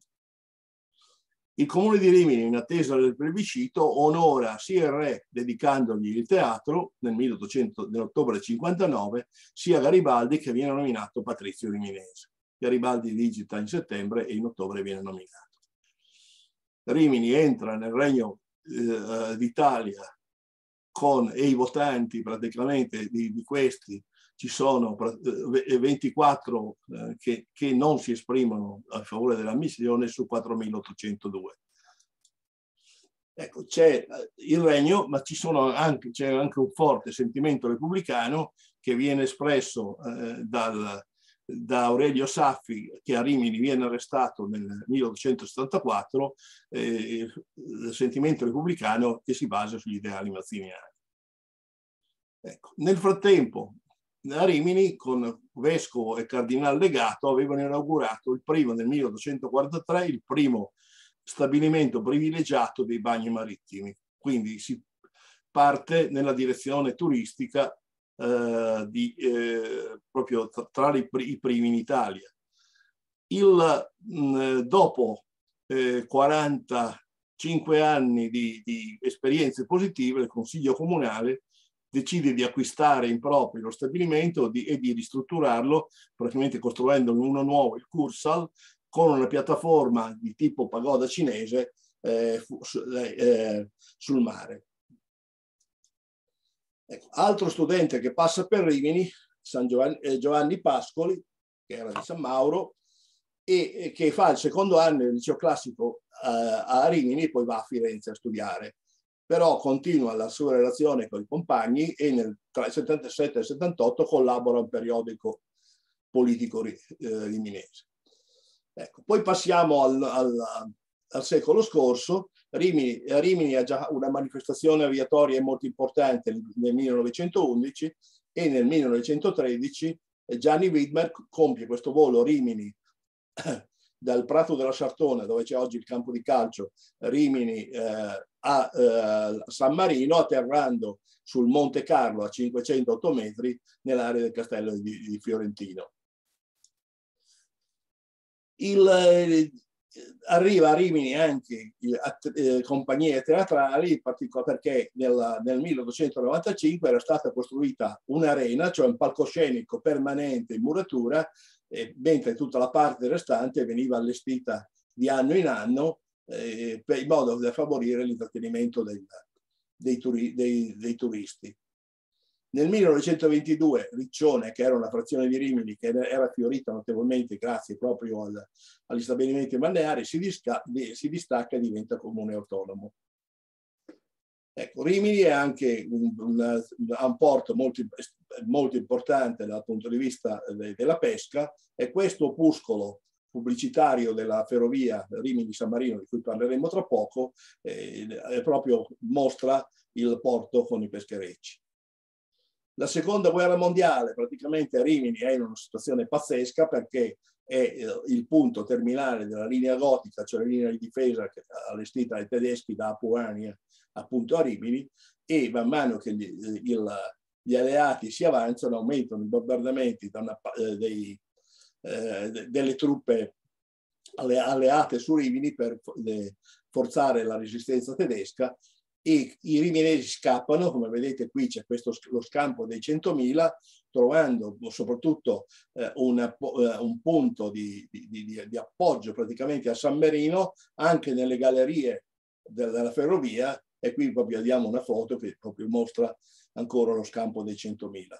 Il comune di Rimini, in attesa del plebiscito, onora sia il re dedicandogli il teatro nel nell'ottobre cinquantanove, sia Garibaldi, che viene nominato patrizio riminese. Garibaldi digita in settembre e in ottobre viene nominato. Rimini entra nel Regno eh, d'Italia con e i votanti praticamente di, di questi ci sono ventiquattro eh, che, che non si esprimono a favore dell'ammissione su quattromilaottocentodue. Ecco, c'è il regno, ma ci sono anche, c'è anche un forte sentimento repubblicano che viene espresso eh, dal, da Aurelio Saffi, che a Rimini viene arrestato nel milleottocentosettantaquattro, eh, il sentimento repubblicano che si basa sugli ideali mazziniani. Ecco, nel frattempo, a Rimini, con vescovo e cardinale legato, avevano inaugurato il primo nel milleottocentoquarantatré il primo stabilimento privilegiato dei bagni marittimi. Quindi si parte nella direzione turistica eh, di, eh, proprio tra, tra i, i primi in Italia. Il, mh, dopo eh, quarantacinque anni di, di esperienze positive, il Consiglio Comunale decide di acquistare in proprio lo stabilimento di, e di ristrutturarlo, praticamente costruendo uno nuovo, il Kursal, con una piattaforma di tipo pagoda cinese eh, eh, sul mare. Ecco, altro studente che passa per Rimini, San Giovanni, eh, Giovanni Pascoli, che era di San Mauro, e, e che fa il secondo anno del liceo classico eh, a Rimini e poi va a Firenze a studiare. Però continua la sua relazione con i compagni e nel, tra il settantasette e il settantotto collabora a un periodico politico eh, riminese. Ecco, poi passiamo al, al, al secolo scorso. Rimini, a Rimini ha già una manifestazione aviatoria molto importante nel millenovecentoundici e nel millenovecentotredici Gianni Widmer compie questo volo Rimini dal Prato della Sartona, dove c'è oggi il campo di calcio, Rimini eh, a eh, San Marino, atterrando sul Monte Carlo a cinquecentotto metri nell'area del castello di, di Fiorentino. Il, eh, arriva a Rimini anche eh, compagnie teatrali, in particolare perché nel, nel milleottocentonovantacinque era stata costruita un'arena, cioè un palcoscenico permanente in muratura, eh, mentre tutta la parte restante veniva allestita di anno in anno eh, per, in modo da favorire l'intrattenimento dei, dei, turi, dei, dei turisti. Nel millenovecentoventidue Riccione, che era una frazione di Rimini, che era fiorita notevolmente grazie proprio al, agli stabilimenti balneari, si, disca, si distacca e diventa comune autonomo. Ecco, Rimini è anche un, una, un porto molto, molto importante dal punto di vista de, della pesca, e questo opuscolo pubblicitario della ferrovia Rimini-San Marino, di cui parleremo tra poco, eh, proprio mostra il porto con i pescherecci. La seconda guerra mondiale praticamente a Rimini è in una situazione pazzesca, perché è eh, il punto terminale della linea gotica, cioè la linea di difesa che allestita dai tedeschi da Apuania appunto a Rimini, e man mano che gli, il, gli alleati si avanzano aumentano i bombardamenti da una, eh, dei, eh, delle truppe alle, alleate su Rimini per eh, forzare la resistenza tedesca, e i riminesi scappano. Come vedete qui c'è questo lo scampo dei centomila, trovando soprattutto eh, una, uh, un punto di, di, di, di appoggio praticamente a San Marino, anche nelle gallerie della, della ferrovia, e qui proprio vediamo una foto che proprio mostra ancora lo scampo dei centomila.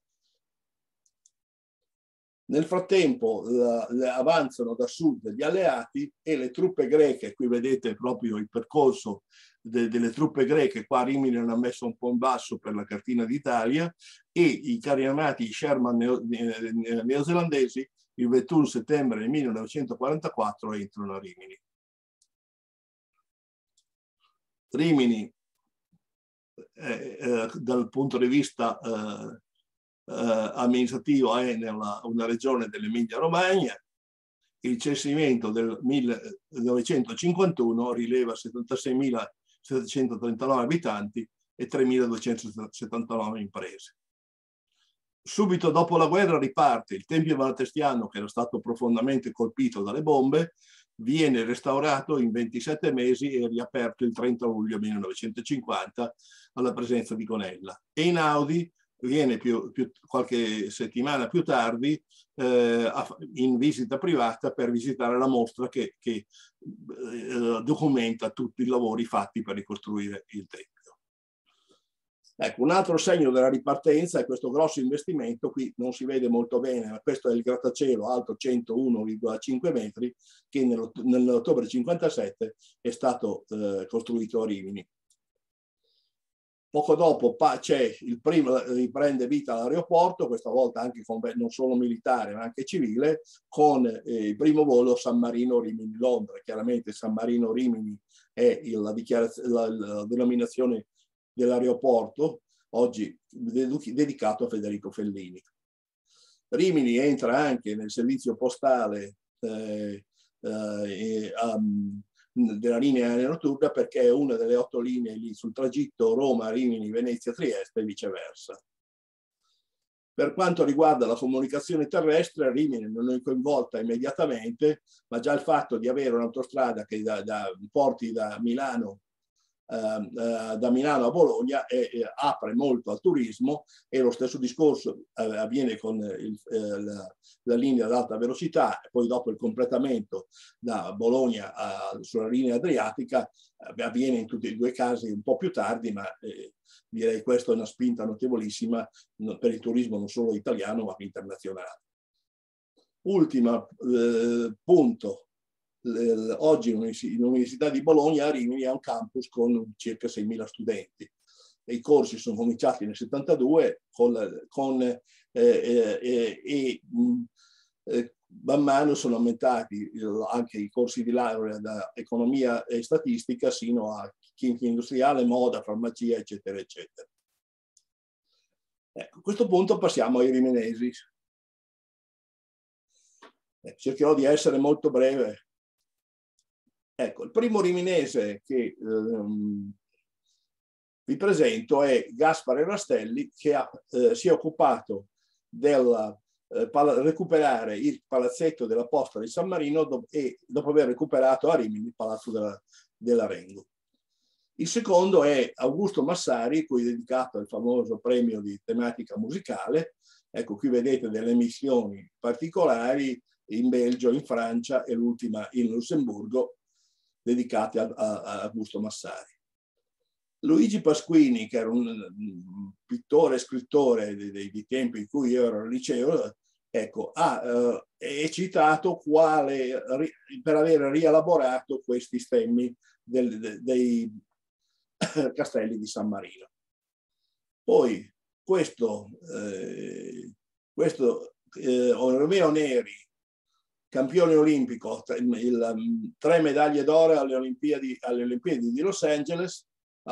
Nel frattempo la, la, avanzano da sud gli alleati e le truppe greche, qui vedete proprio il percorso de, delle truppe greche, qua Rimini hanno messo un po' in basso per la cartina d'Italia, e i carri armati Sherman neo, neo, neozelandesi il ventuno settembre del millenovecentoquarantaquattro entrano a Rimini. Rimini eh, eh, dal punto di vista eh, Uh, amministrativo è nella, una regione dell'Emilia Romagna. Il censimento del millenovecentocinquantuno rileva settantaseimilasettecentotrentanove abitanti e tremiladuecentosettantanove imprese. Subito dopo la guerra riparte il Tempio Malatestiano, che era stato profondamente colpito dalle bombe, viene restaurato in ventisette mesi e riaperto il trenta luglio millenovecentocinquanta alla presenza di Gonella. Einaudi viene più, più, qualche settimana più tardi eh, in visita privata per visitare la mostra che, che eh, documenta tutti i lavori fatti per ricostruire il Tempio. Ecco, un altro segno della ripartenza è questo grosso investimento, qui non si vede molto bene, ma questo è il grattacielo alto centouno virgola cinque metri che nell'ottobre cinquantasette è stato eh, costruito a Rimini. Poco dopo c'è il primo, riprende vita l'aeroporto, questa volta anche con, non solo militare ma anche civile, con eh, il primo volo San Marino-Rimini-Londra. Chiaramente San Marino-Rimini è il, la, la, la denominazione dell'aeroporto, oggi dedicato a Federico Fellini. Rimini entra anche nel servizio postale eh, eh, um, della linea aerea notturna, perché è una delle otto linee lì sul tragitto Roma, Rimini, Venezia, Trieste e viceversa. Per quanto riguarda la comunicazione terrestre, Rimini non è coinvolta immediatamente, ma già il fatto di avere un'autostrada che da, da, porti da Milano Uh, uh, da Milano a Bologna e, e apre molto al turismo, e lo stesso discorso uh, avviene con il, uh, la, la linea ad alta velocità, e poi dopo il completamento da Bologna a, sulla linea adriatica uh, avviene in tutti e due i casi un po' più tardi, ma eh, direi questa è una spinta notevolissima per il turismo non solo italiano ma internazionale. Ultimo uh, punto. Oggi l'Università di Bologna a Rimini ha un campus con circa seimila studenti. I corsi sono cominciati nel settantadue con, con, eh, eh, e eh, man mano sono aumentati anche i corsi di laurea da economia e statistica sino a chimica industriale, moda, farmacia, eccetera, eccetera. Ecco, a questo punto passiamo ai riminesi. Eh, cercherò di essere molto breve. Ecco, il primo riminese che ehm, vi presento è Gaspare Rastelli, che ha, eh, si è occupato del eh, recuperare il palazzetto della Posta di San Marino do e dopo aver recuperato a Rimini il Palazzo della, dell'Arengo. Il secondo è Augusto Massari, cui è dedicato il famoso premio di tematica musicale. Ecco, qui vedete delle missioni particolari in Belgio, in Francia e l'ultima in Lussemburgo, dedicate a, a, a Augusto Massari. Luigi Pasquini, che era un, un pittore e scrittore dei, dei tempi in cui io ero al liceo, ecco, ha, eh, è citato quale, per aver rielaborato questi stemmi del, de, dei castelli di San Marino. Poi questo, eh, questo eh, Romeo Neri, campione olimpico, il, il, tre medaglie d'oro alle Olimpiadi, alle Olimpiadi di Los Angeles,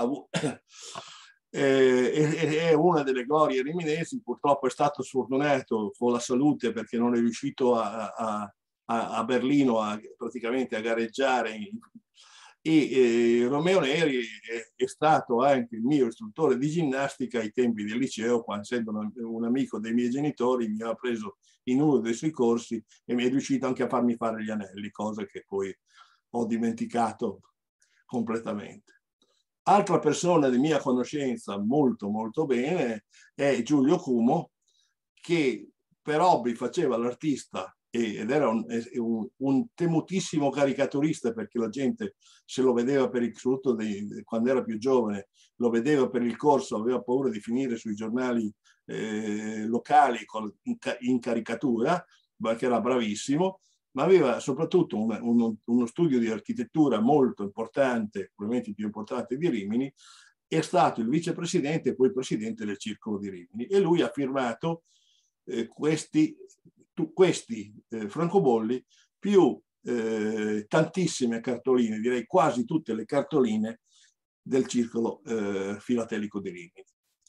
è una delle glorie riminesi. Purtroppo è stato sfortunato con la salute perché non è riuscito a, a, a Berlino a, praticamente a gareggiare. E eh, Romeo Neri è, è stato anche il mio istruttore di ginnastica ai tempi del liceo, quando, essendo un, un amico dei miei genitori, mi ha preso in uno dei suoi corsi e mi è riuscito anche a farmi fare gli anelli, cosa che poi ho dimenticato completamente. Altra persona di mia conoscenza molto molto bene è Giulio Cumo, che per hobby faceva l'artista ed era un, un, un temutissimo caricaturista, perché la gente se lo vedeva per il frutto dei, quando era più giovane, lo vedeva per il corso, aveva paura di finire sui giornali eh, locali con, in, in caricatura, perché era bravissimo, ma aveva soprattutto un, un, uno studio di architettura molto importante, probabilmente il più importante di Rimini. È stato il vicepresidente e poi presidente del Circolo di Rimini, e lui ha firmato eh, questi, tu, questi eh, francobolli più eh, tantissime cartoline, direi quasi tutte le cartoline del Circolo eh, Filatelico di Rimini.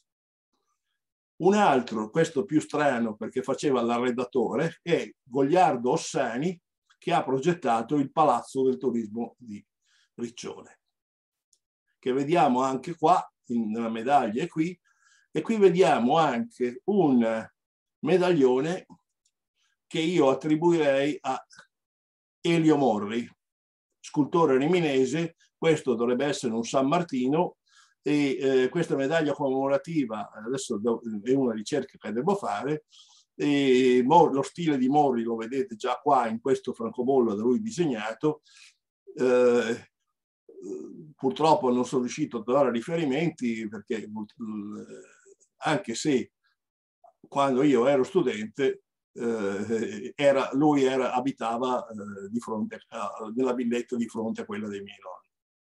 Un altro, questo più strano perché faceva l'arredatore, è Gogliardo Ossani, che ha progettato il Palazzo del Turismo di Riccione, che vediamo anche qua, nella medaglia è qui, e qui vediamo anche un medaglione che io attribuirei a Elio Morri, scultore riminese. Questo dovrebbe essere un San Martino, e eh, questa medaglia commemorativa adesso è una ricerca che devo fare, e lo stile di Morri lo vedete già qua in questo francobollo da lui disegnato. Eh, purtroppo non sono riuscito a trovare riferimenti, perché anche se quando io ero studente eh, era, lui era, abitava eh, di fronte a, nella villetta di fronte a quella dei miei nonni.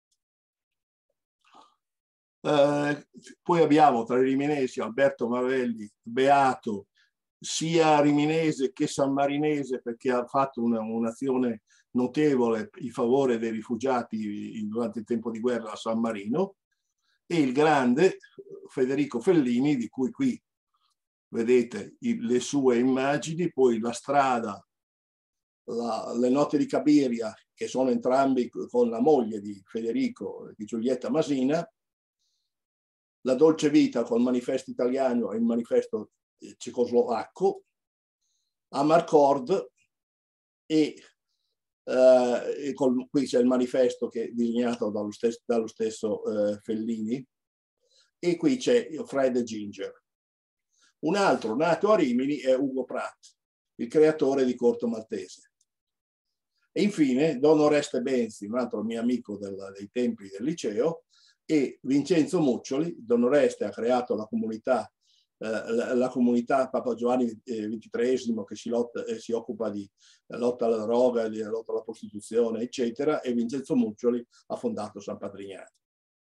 Eh, poi abbiamo tra i riminesi Alberto Mavelli, beato, sia riminese che sammarinese, perché ha fatto un'azione notevole in favore dei rifugiati durante il tempo di guerra a San Marino, e il grande Federico Fellini, di cui qui vedete le sue immagini, poi la strada, la, le note di Cabiria, che sono entrambi con la moglie di Federico, di Giulietta Masina, la dolce vita col manifesto italiano e il manifesto cecoslovacco, Amarcord, e, eh, e col, qui c'è il manifesto che è disegnato dallo stesso, dallo stesso eh, Fellini, e qui c'è Fred Ginger. Un altro nato a Rimini è Ugo Pratt, il creatore di Corto Maltese. E infine Don Oreste Benzi, un altro mio amico del, dei tempi del liceo, e Vincenzo Muccioli. Don Oreste ha creato la comunità, eh, la, la comunità Papa Giovanni ventitreesimo, che si, lotta, eh, si occupa di eh, lotta alla droga, di lotta alla prostituzione, eccetera, e Vincenzo Muccioli ha fondato San Patrignano.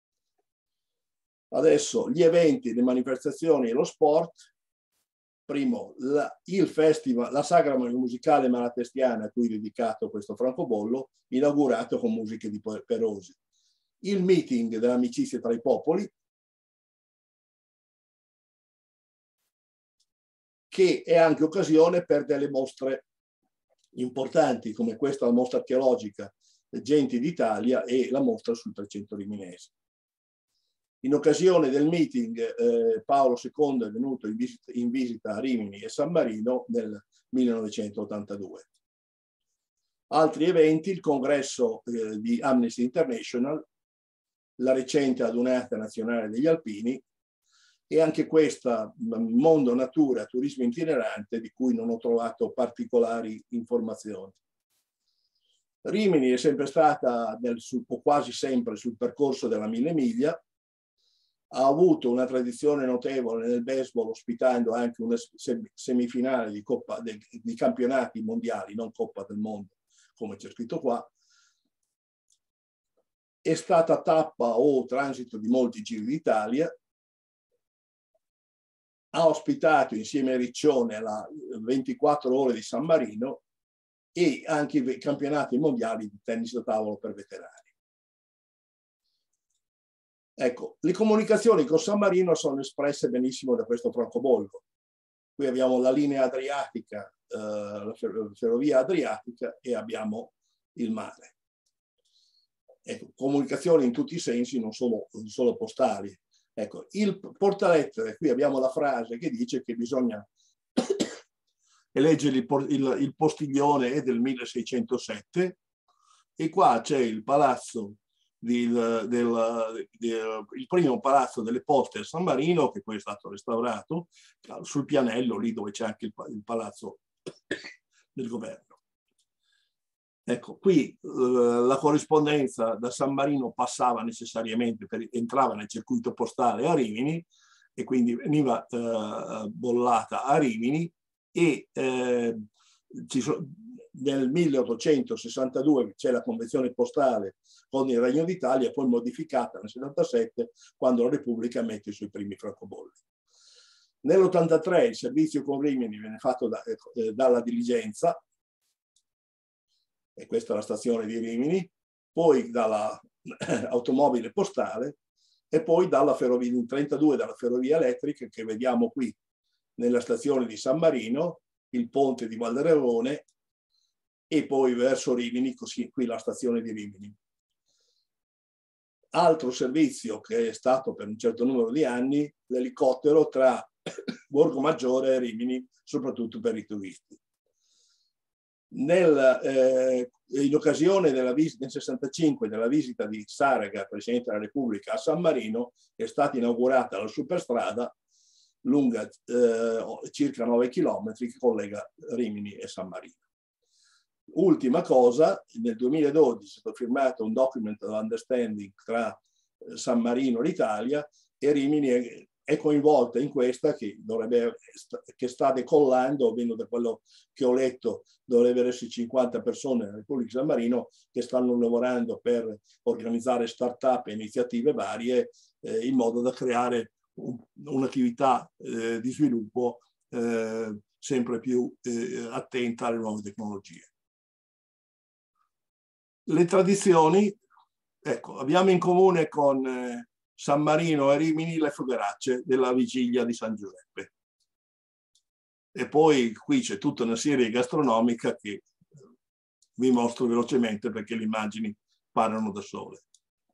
Adesso gli eventi, le manifestazioni e lo sport. Primo, la, il festival, la sagra musicale malatestiana, a cui è dedicato questo francobollo, inaugurato con musiche di Perosi. Il meeting dell'amicizia tra i popoli, che è anche occasione per delle mostre importanti, come questa, la mostra archeologica Genti d'Italia e la mostra sul Trecento riminese. In occasione del meeting eh, Paolo secondo è venuto in visita, in visita a Rimini e San Marino nel millenovecentottantadue. Altri eventi, il congresso eh, di Amnesty International, la recente adunata nazionale degli alpini, e anche questa mondo natura, turismo itinerante, di cui non ho trovato particolari informazioni. Rimini è sempre stata, nel, o quasi sempre, sul percorso della mille miglia, ha avuto una tradizione notevole nel baseball, ospitando anche una semifinale di, Coppa, di, di campionati mondiali, non Coppa del Mondo, come c'è scritto qua. È stata tappa o transito di molti Giri d'Italia. Ha ospitato insieme a Riccione la ventiquattro ore di San Marino e anche i campionati mondiali di tennis da tavolo per veterani. Ecco, le comunicazioni con San Marino sono espresse benissimo da questo francobollo. Qui abbiamo la linea adriatica, eh, la ferrovia adriatica, e abbiamo il mare. Ecco, comunicazioni in tutti i sensi, non solo, non solo postali. Ecco, il portalettere, qui abbiamo la frase che dice che bisogna eleggere il, il, il postiglione, è del milleseicentosette, e qua c'è il palazzo Del, del, del, il primo palazzo delle poste a San Marino, che poi è stato restaurato, sul pianello lì dove c'è anche il, il palazzo del governo. Ecco, qui eh, la corrispondenza da San Marino passava necessariamente, per, entrava nel circuito postale a Rimini e quindi veniva eh, bollata a Rimini, e eh, ci so, nel milleottocentosessantadue c'è la convenzione postale con il Regno d'Italia, poi modificata nel settantasette quando la Repubblica mette i suoi primi francobolli. Nell'ottantatré il servizio con Rimini viene fatto da, eh, dalla Diligenza, e questa è la stazione di Rimini, poi dalla eh, automobile postale e poi dalla ferrovia, nel trentadue dalla ferrovia elettrica, che vediamo qui nella stazione di San Marino, il ponte di Valderevone, e poi verso Rimini, così qui la stazione di Rimini. Altro servizio che è stato per un certo numero di anni, l'elicottero tra Borgo Maggiore e Rimini, soprattutto per i turisti. Nel, eh, in occasione della visita, nel sessantacinque, della visita di Saragat, Presidente della Repubblica, a San Marino, è stata inaugurata la superstrada lunga eh, circa nove chilometri che collega Rimini e San Marino. Ultima cosa, nel duemiladodici è stato firmato un document of understanding tra San Marino e l'Italia, e Rimini è, è coinvolta in questa, che, dovrebbe, che sta decollando, almeno da quello che ho letto, dovrebbero esserci cinquanta persone nella Repubblica di San Marino che stanno lavorando per organizzare start-up e iniziative varie eh, in modo da creare un'attività eh, di sviluppo eh, sempre più eh, attenta alle nuove tecnologie. Le tradizioni, ecco, abbiamo in comune con eh, San Marino e Rimini le foderacce della vigilia di San Giuseppe. E poi qui c'è tutta una serie gastronomica che vi mostro velocemente perché le immagini parlano da sole.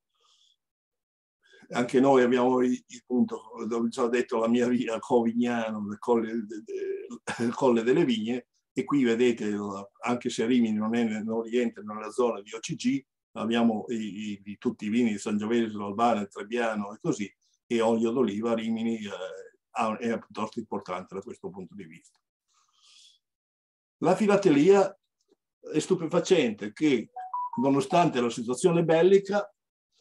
Anche noi abbiamo, appunto, dove già detto, la mia via Covignano, il colle, il colle delle Vigne, e qui vedete, anche se Rimini non, è, non rientra nella zona di O C G, abbiamo i, i, tutti i vini di Sangiovese, Albano, Trebbiano e così, e olio d'oliva. Rimini eh, è piuttosto importante da questo punto di vista. La filatelia è stupefacente che, nonostante la situazione bellica,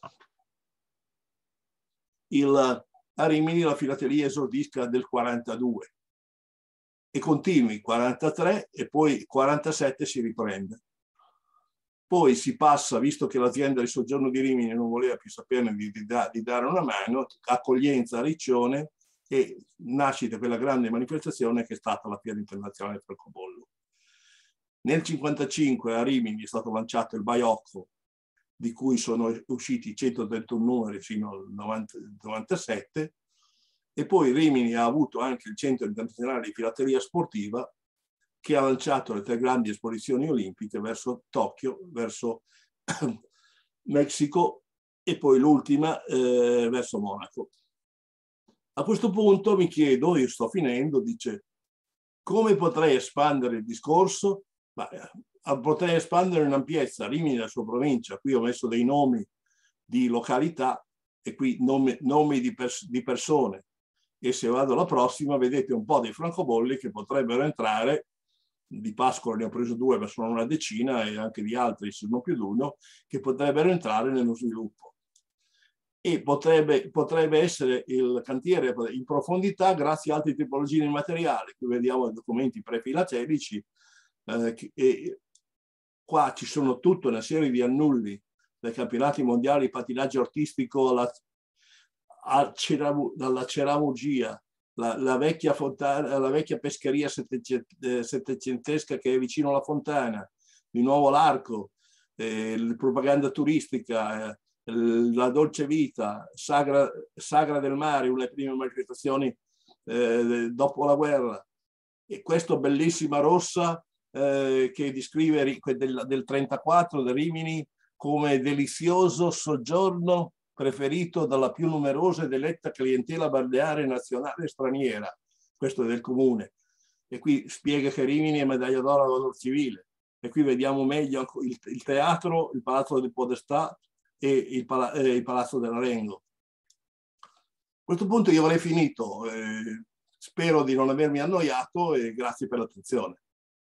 il, a Rimini la filatelia esordisca del quarantadue e continui quarantatré e poi quarantasette si riprende. Poi si passa, visto che l'azienda di soggiorno di Rimini non voleva più saperne di, di, di dare una mano, accoglienza a Riccione, e nascita quella grande manifestazione che è stata la Fiera Internazionale del Francobollo. Nel cinquantacinque a Rimini è stato lanciato il Baiocco, di cui sono usciti centotrentuno numeri fino al novantasette, e poi Rimini ha avuto anche il Centro Internazionale di Filateria Sportiva, che ha lanciato le tre grandi esposizioni olimpiche verso Tokyo, verso Messico e poi l'ultima eh, verso Monaco. A questo punto mi chiedo, io sto finendo, dice, come potrei espandere il discorso? Ma, potrei espandere in ampiezza Rimini e la sua provincia. Qui ho messo dei nomi di località e qui nomi, nomi di, pers di persone. E se vado alla prossima vedete un po' dei francobolli che potrebbero entrare. Di Pascolo ne ho preso due, ma sono una decina, e anche di altri, se non più di uno, che potrebbero entrare nello sviluppo. e potrebbe, potrebbe essere il cantiere in profondità grazie a altre tipologie di materiali. Qui vediamo i documenti prefilatelici, eh, e qua ci sono tutta una serie di annulli dai campionati mondiali di pattinaggio artistico alla, a Ceravu, dalla Ceravugia, la, la, vecchia fontana, la vecchia pescheria settecentesca che è vicino alla fontana, di nuovo l'Arco, eh, la propaganda turistica, eh, la dolce vita, sagra, sagra del mare, una delle prime manifestazioni eh, dopo la guerra, e questa bellissima rossa eh, che descrive del, del trentaquattro da Rimini come delizioso soggiorno preferito dalla più numerosa ed eletta clientela balneare nazionale e straniera. Questo è del comune. E qui spiega che Rimini è medaglia d'oro al valor civile. E qui vediamo meglio il, il teatro, il Palazzo del Podestà e il, pala eh, il Palazzo dell'Arengo. A questo punto io avrei finito. Eh, spero di non avermi annoiato e grazie per l'attenzione.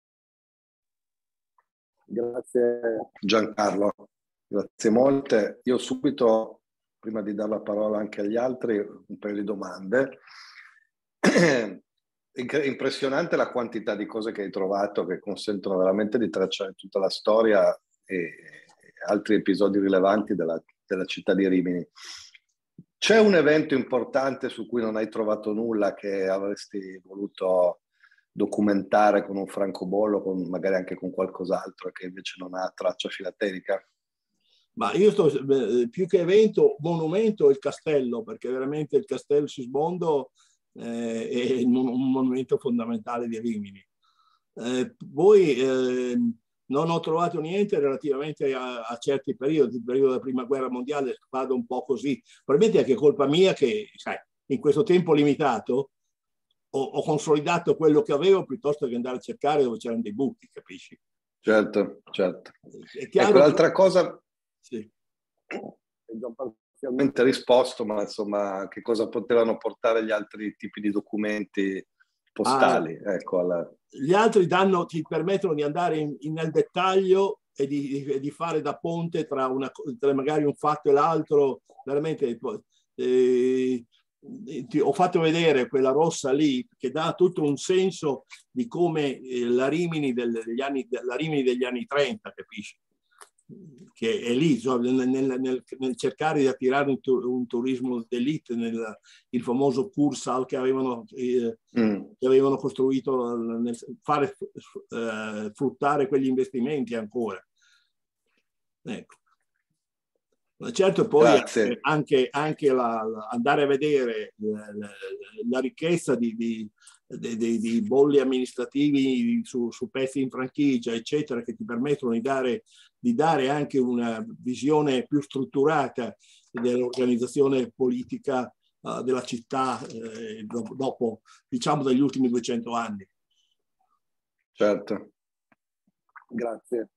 Grazie Giancarlo, grazie molte. Io subito, prima di dare la parola anche agli altri, un paio di domande. Impressionante la quantità di cose che hai trovato che consentono veramente di tracciare tutta la storia e altri episodi rilevanti della, della città di Rimini. C'è un evento importante su cui non hai trovato nulla che avresti voluto documentare con un francobollo, con, magari anche con qualcos'altro che invece non ha traccia filatelica? Ma io sto, più che evento, monumento, il castello, perché veramente il castello Sismondo eh, è un monumento fondamentale di Rimini. Eh, poi eh, non ho trovato niente relativamente a, a certi periodi, il periodo della prima guerra mondiale vado un po' così, probabilmente è anche colpa mia che, sai, in questo tempo limitato ho, ho consolidato quello che avevo piuttosto che andare a cercare dove c'erano dei buchi, capisci? Certo, certo. È chiaro. Ecco, l'altra cosa, sì. Hai già parzialmente risposto, ma insomma, che cosa potevano portare gli altri tipi di documenti postali? Ah, ecco, alla... Gli altri danno, ti permettono di andare in, in, nel dettaglio e di, di, di fare da ponte tra, una, tra magari un fatto e l'altro. Veramente eh, ti, ho fatto vedere quella rossa lì che dà tutto un senso di come eh, la, Rimini del, degli anni, la Rimini degli anni trenta, capisci? Che è lì, cioè, nel, nel, nel cercare di attirare un, un turismo d'elite, nel il famoso Kursal che avevano, eh, mm. che avevano costruito, nel fare eh, fruttare quegli investimenti ancora. Ecco. Certo, poi anche, anche, anche la, la, andare a vedere la, la, la ricchezza di, di, di, di, di bolli amministrativi su, su pezzi in franchigia, eccetera, che ti permettono di dare, di dare anche una visione più strutturata dell'organizzazione politica uh, della città eh, dopo, dopo, diciamo, dagli ultimi duecento anni. Certo. Grazie.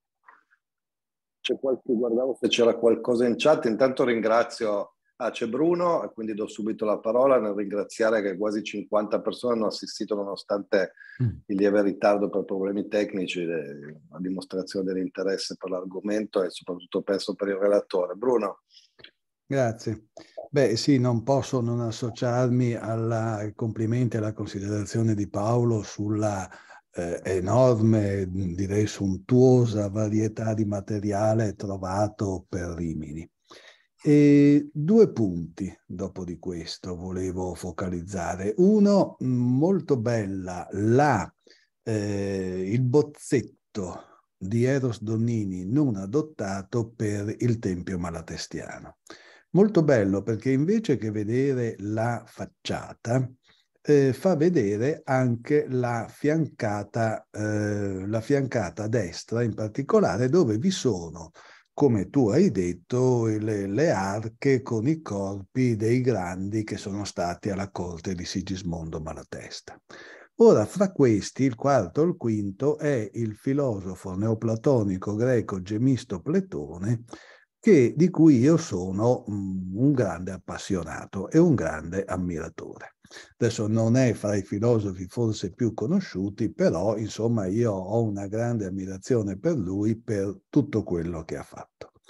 C'è qualche, guardavo se c'era qualcosa in chat. Intanto ringrazio, ah, c'è Bruno, e quindi do subito la parola nel ringraziare che quasi cinquanta persone hanno assistito nonostante il lieve ritardo per problemi tecnici, a dimostrazione dell'interesse per l'argomento e soprattutto penso per il relatore. Bruno. Grazie. Beh sì, non posso non associarmi alla, ai complimenti e alla considerazione di Paolo sulla Eh, enorme, direi sontuosa varietà di materiale trovato per Rimini. E due punti dopo di questo volevo focalizzare. Uno, molto bella, la, eh, il bozzetto di Eros Donnini non adottato per il Tempio Malatestiano. Molto bello perché invece che vedere la facciata, Eh, fa vedere anche la fiancata, eh, la fiancata destra in particolare, dove vi sono, come tu hai detto, le, le arche con i corpi dei grandi che sono stati alla corte di Sigismondo Malatesta. Ora, fra questi, il quarto o il quinto è il filosofo neoplatonico greco Gemisto Pletone, che, di cui io sono um, un grande appassionato e un grande ammiratore. Adesso non è fra i filosofi forse più conosciuti, però insomma io ho una grande ammirazione per lui, per tutto quello che ha fatto.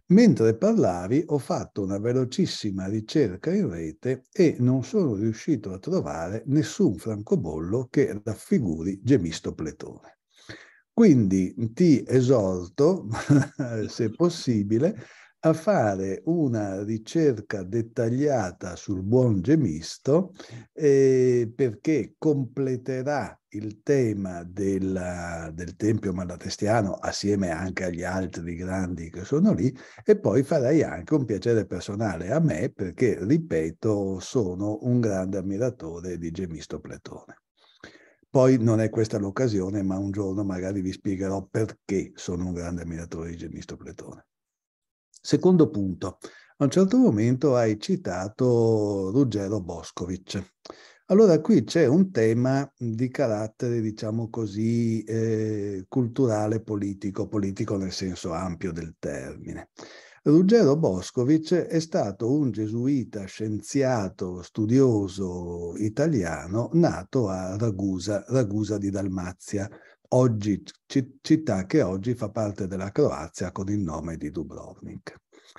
Mentre parlavi ho fatto una velocissima ricerca in rete e non sono riuscito a trovare nessun francobollo che raffiguri Gemistopletone. Quindi ti esorto, se possibile, a fare una ricerca dettagliata sul buon Gemisto, eh, perché completerà il tema della, del Tempio Malatestiano assieme anche agli altri grandi che sono lì, e poi farai anche un piacere personale a me perché, ripeto, sono un grande ammiratore di Gemistopletone. Poi non è questa l'occasione, ma un giorno magari vi spiegherò perché sono un grande ammiratore di Gemistopletone. Secondo punto, a un certo momento hai citato Ruggero Bošković. Allora qui c'è un tema di carattere, diciamo così, eh, culturale, politico, politico nel senso ampio del termine. Ruggero Bošković è stato un gesuita, scienziato, studioso italiano, nato a Ragusa, Ragusa di Dalmazia, oggi, città che oggi fa parte della Croazia con il nome di Dubrovnik.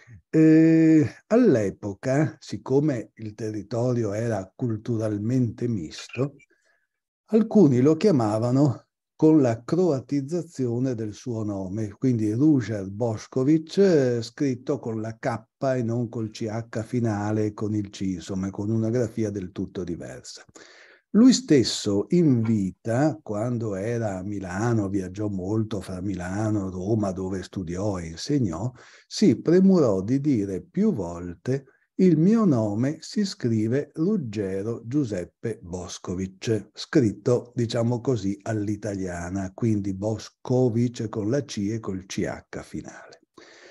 Eh, all'epoca, siccome il territorio era culturalmente misto, alcuni lo chiamavano con la croatizzazione del suo nome, quindi Ružer Bošković, eh, scritto con la K e non col C H finale, con il C, insomma, con una grafia del tutto diversa. Lui stesso in vita, quando era a Milano, viaggiò molto fra Milano e Roma, dove studiò e insegnò, si premurò di dire più volte: il mio nome si scrive Ruggero Giuseppe Bošković, scritto, diciamo così, all'italiana, quindi Bošković con la C e col C H finale.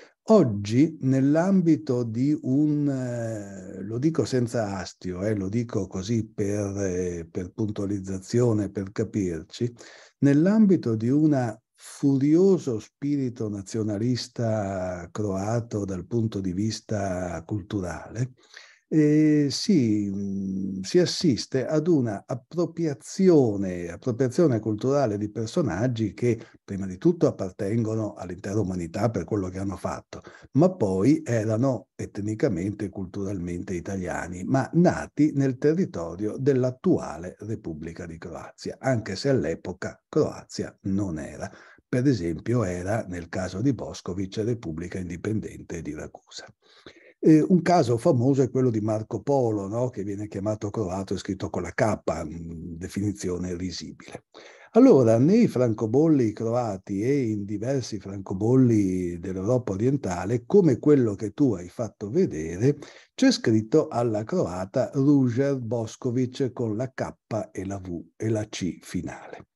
Oggi, nell'ambito di un, eh, lo dico senza astio, eh, lo dico così per, eh, per puntualizzazione, per capirci, nell'ambito di un furioso spirito nazionalista croato dal punto di vista culturale, eh, si, mh, si assiste ad una appropriazione, appropriazione culturale di personaggi che prima di tutto appartengono all'intera umanità per quello che hanno fatto, ma poi erano etnicamente e culturalmente italiani, ma nati nel territorio dell'attuale Repubblica di Croazia, anche se all'epoca Croazia non era. Per esempio era, nel caso di Bošković, Repubblica Indipendente di Ragusa. Eh, un caso famoso è quello di Marco Polo, no? Che viene chiamato croato e scritto con la K, mh, definizione risibile. Allora, nei francobolli croati e in diversi francobolli dell'Europa orientale, come quello che tu hai fatto vedere, c'è scritto alla croata Ružer Bošković con la K e la V e la C finale.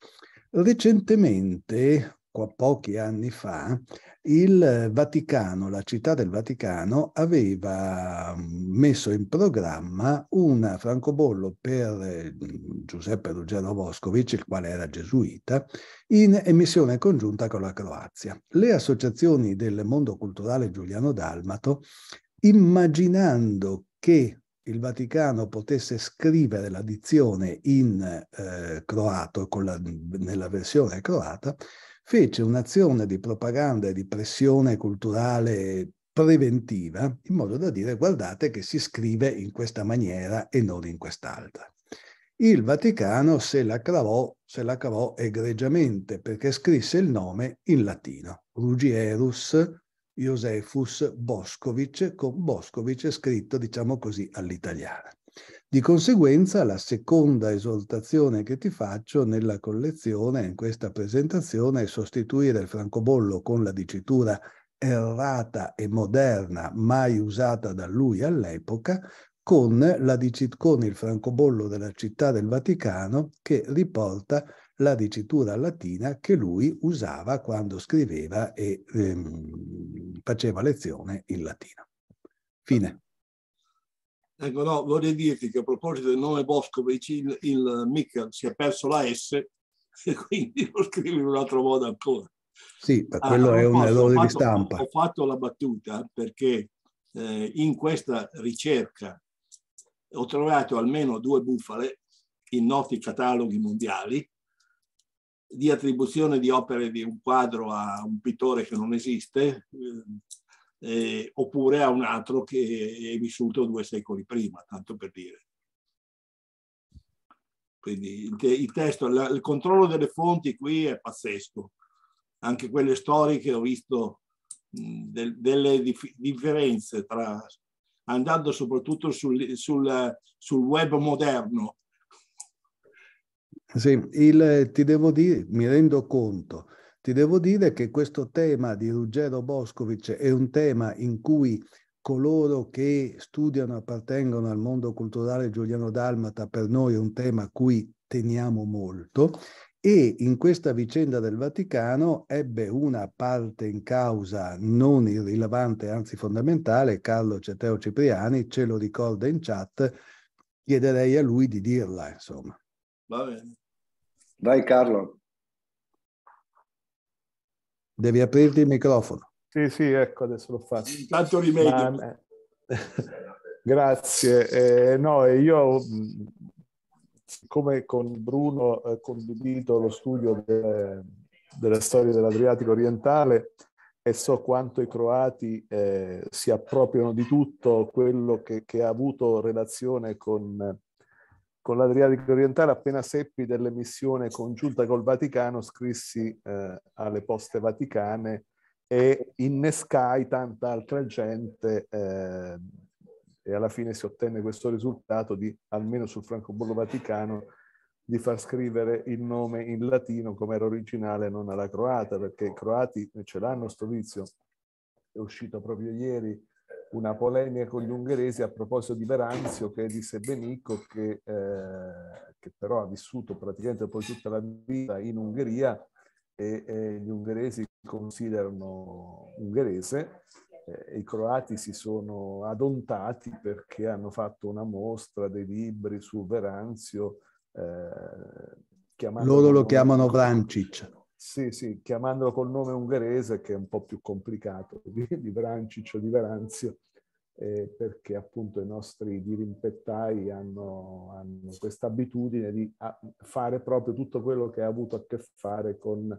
Recentemente, qua pochi anni fa, il Vaticano, la città del Vaticano, aveva messo in programma un francobollo per Giuseppe Ruggero Bošković, il quale era gesuita, in emissione congiunta con la Croazia. Le associazioni del mondo culturale giuliano-dalmato, immaginando che il Vaticano potesse scrivere la dizione in eh, croato, con la, nella versione croata, fece un'azione di propaganda e di pressione culturale preventiva, in modo da dire: guardate che si scrive in questa maniera e non in quest'altra. Il Vaticano se la cavò, se la cavò egregiamente, perché scrisse il nome in latino, Rugierus Josephus Bošković, con Bošković scritto, diciamo così, all'italiana. Di conseguenza, la seconda esortazione che ti faccio nella collezione, in questa presentazione, è sostituire il francobollo con la dicitura errata e moderna, mai usata da lui all'epoca, con, la, con il francobollo della Città del Vaticano, che riporta la dicitura latina che lui usava quando scriveva e ehm, faceva lezione in latino. Fine. Ecco, no, vorrei dirti che a proposito del nome Bošković, il, il Michael si è perso la S e quindi lo scrive in un altro modo ancora. Sì, ma quello ah, è un posso, errore fatto, di stampa. Ho fatto la battuta perché eh, in questa ricerca ho trovato almeno due bufale in noti cataloghi mondiali di attribuzione di opere di un quadro a un pittore che non esiste, eh, eh, oppure a un altro che è vissuto due secoli prima, tanto per dire. Quindi il, te il testo, la, il controllo delle fonti qui è pazzesco. Anche quelle storiche ho visto mh, del, delle dif differenze tra, andando soprattutto sul, sul, sul web moderno. Sì, il, ti devo dire, mi rendo conto, ti devo dire che questo tema di Ruggero Bošković è un tema in cui coloro che studiano, appartengono al mondo culturale giuliano-dalmata, per noi è un tema a cui teniamo molto, e in questa vicenda del Vaticano ebbe una parte in causa non irrilevante, anzi fondamentale. Carlo Ceteo Cipriani ce lo ricorda in chat, chiederei a lui di dirla, insomma. Va bene. Vai Carlo. Devi aprirti il microfono. Sì, sì, ecco, adesso l'ho fatto. Tanto rimedio. Ma, grazie. Eh, no, io, come con Bruno, eh, condivido lo studio de, della storia dell'Adriatico orientale e so quanto i croati eh, si appropriano di tutto quello che, che ha avuto relazione con, con l'Adriatico orientale. Appena seppi dell'emissione congiunta col Vaticano, scrissi eh, alle poste vaticane e innescai tanta altra gente eh, e alla fine si ottenne questo risultato di, almeno sul francobollo vaticano, di far scrivere il nome in latino come era originale, non alla croata, perché i croati ce l'hanno sto vizio. È uscito proprio ieri una polemica con gli ungheresi a proposito di Veranzio, che è di Sebenicco, che, eh, che però ha vissuto praticamente poi tutta la vita in Ungheria, e, e gli ungheresi considerano ungherese. Eh, I croati si sono adontati perché hanno fatto una mostra dei libri su Veranzio, eh, loro lo nome... chiamano Vrancic. Sì, sì, chiamandolo col nome ungherese, che è un po' più complicato, di, di Vrancic o di Veranzio, eh, perché appunto i nostri dirimpettai hanno, hanno questa abitudine di fare proprio tutto quello che ha avuto a che fare con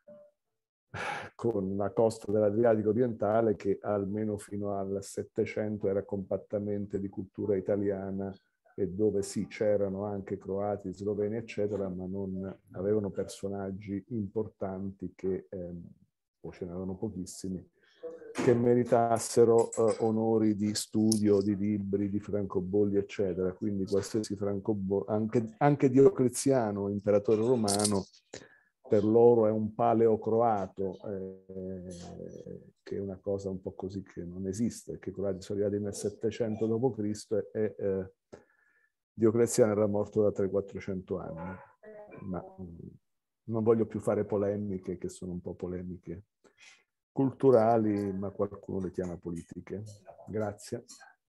con la costa dell'Adriatico orientale, che almeno fino al Settecento era compattamente di cultura italiana, e dove sì, c'erano anche croati, sloveni, eccetera, ma non avevano personaggi importanti, che, eh, o ce n'erano pochissimi, che meritassero eh, onori di studio, di libri, di francobolli, eccetera. Quindi qualsiasi francobollo, anche, anche Diocleziano, imperatore romano, per loro è un paleocroato, eh, che è una cosa un po' così che non esiste, che i croati sono arrivati nel settecento dopo Cristo e eh, Diocleziano era morto da trecento quattrocento anni. Ma mh, non voglio più fare polemiche, che sono un po' polemiche culturali, ma qualcuno le chiama politiche. Grazie.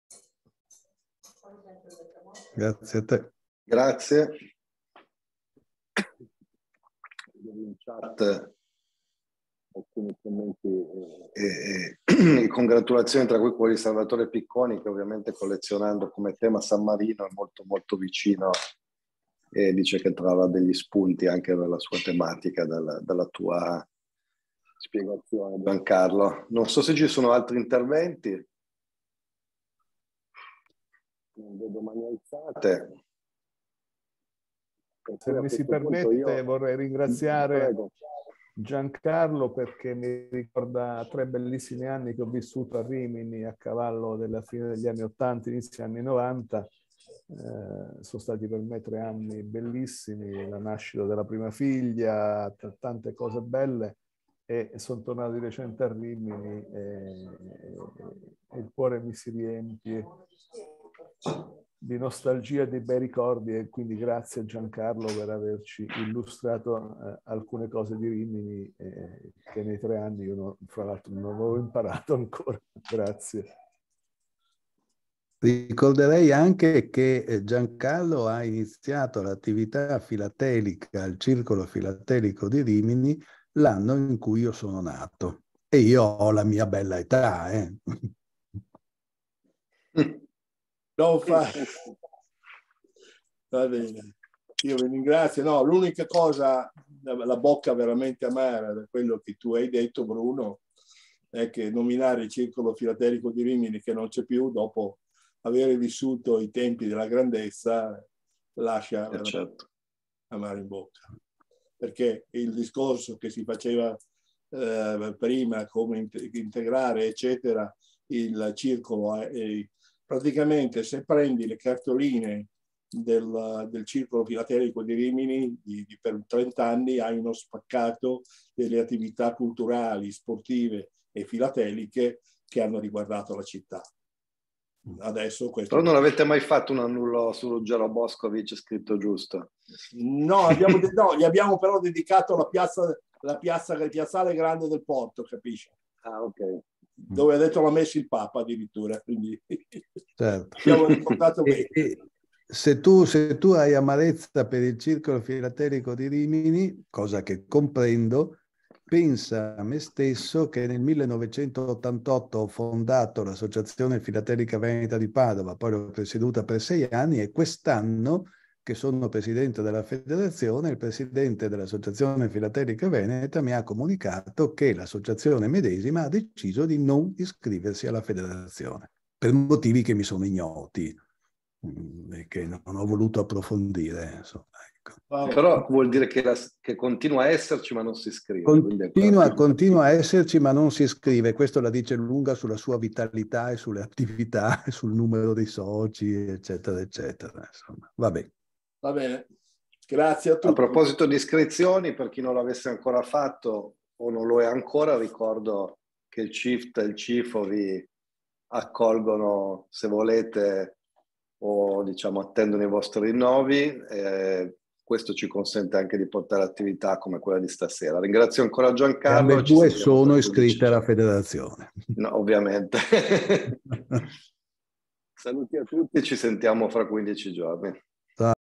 Grazie a te. Grazie. In chat alcuni commenti e, e, e congratulazioni, tra cui quelli di Salvatore Picconi, che ovviamente collezionando come tema San Marino è molto molto vicino, e dice che trova degli spunti anche nella sua tematica, dalla, dalla tua spiegazione, Giancarlo. Non so se ci sono altri interventi. Non vedo mani alzate. Se mi si permette, io... vorrei ringraziare Prego. Giancarlo, perché mi ricorda tre bellissimi anni che ho vissuto a Rimini a cavallo della fine degli anni ottanta, inizio anni novanta. Eh, sono stati per me tre anni bellissimi, la nascita della prima figlia, tante cose belle, e sono tornato di recente a Rimini e, e il cuore mi si riempie di nostalgia e di bei ricordi, e quindi grazie a Giancarlo per averci illustrato eh, alcune cose di Rimini eh, che nei tre anni io non, fra l'altro non avevo imparato ancora. Grazie. Ricorderei anche che Giancarlo ha iniziato l'attività filatelica al Circolo Filatelico di Rimini l'anno in cui io sono nato, e io ho la mia bella età, eh. Non fa... Va bene, io vi ringrazio. No, l'unica cosa, la bocca veramente amara da quello che tu hai detto, Bruno, è che nominare il Circolo Filatelico di Rimini, che non c'è più, dopo aver vissuto i tempi della grandezza, lascia eh, certo. amare in bocca. Perché il discorso che si faceva eh, prima, come integrare, eccetera, il circolo, eh, praticamente se prendi le cartoline del, del Circolo Filatelico di Rimini di, di, per trenta anni, hai uno spaccato delle attività culturali, sportive e filateliche che hanno riguardato la città. Adesso questo... Però non avete mai fatto un annullo su Ruggero Boscovic scritto giusto? No, abbiamo, no, gli abbiamo però dedicato la piazza, la piazza, il piazzale grande del porto, capisci? Ah, ok. Dove ha detto l'ha messo il Papa addirittura, quindi certo. abbiamo ricordato bene. E, e se, tu, se tu hai amarezza per il Circolo Filatelico di Rimini, cosa che comprendo, pensa a me stesso che nel millenovecentottantotto ho fondato l'Associazione Filatelica Veneta di Padova, poi l'ho presieduta per sei anni e quest'anno che sono presidente della federazione, il presidente dell'Associazione Filatelica Veneta mi ha comunicato che l'associazione medesima ha deciso di non iscriversi alla federazione, per motivi che mi sono ignoti e che non ho voluto approfondire. Insomma, ecco. Però vuol dire che, la, che continua a esserci ma non si iscrive. Continua, continua a esserci ma non si iscrive, questo la dice lunga sulla sua vitalità e sulle attività, e sul numero dei soci, eccetera, eccetera. Insomma, vabbè. Va bene, grazie a tutti. A proposito di iscrizioni, per chi non l'avesse ancora fatto o non lo è ancora, ricordo che il C I F T e il CIFO vi accolgono se volete o diciamo attendono i vostri rinnovi. Eh, questo ci consente anche di portare attività come quella di stasera. Ringrazio ancora Giancarlo. Le due sono iscritte alla federazione. No, ovviamente. Saluti a tutti, ci sentiamo fra quindici giorni.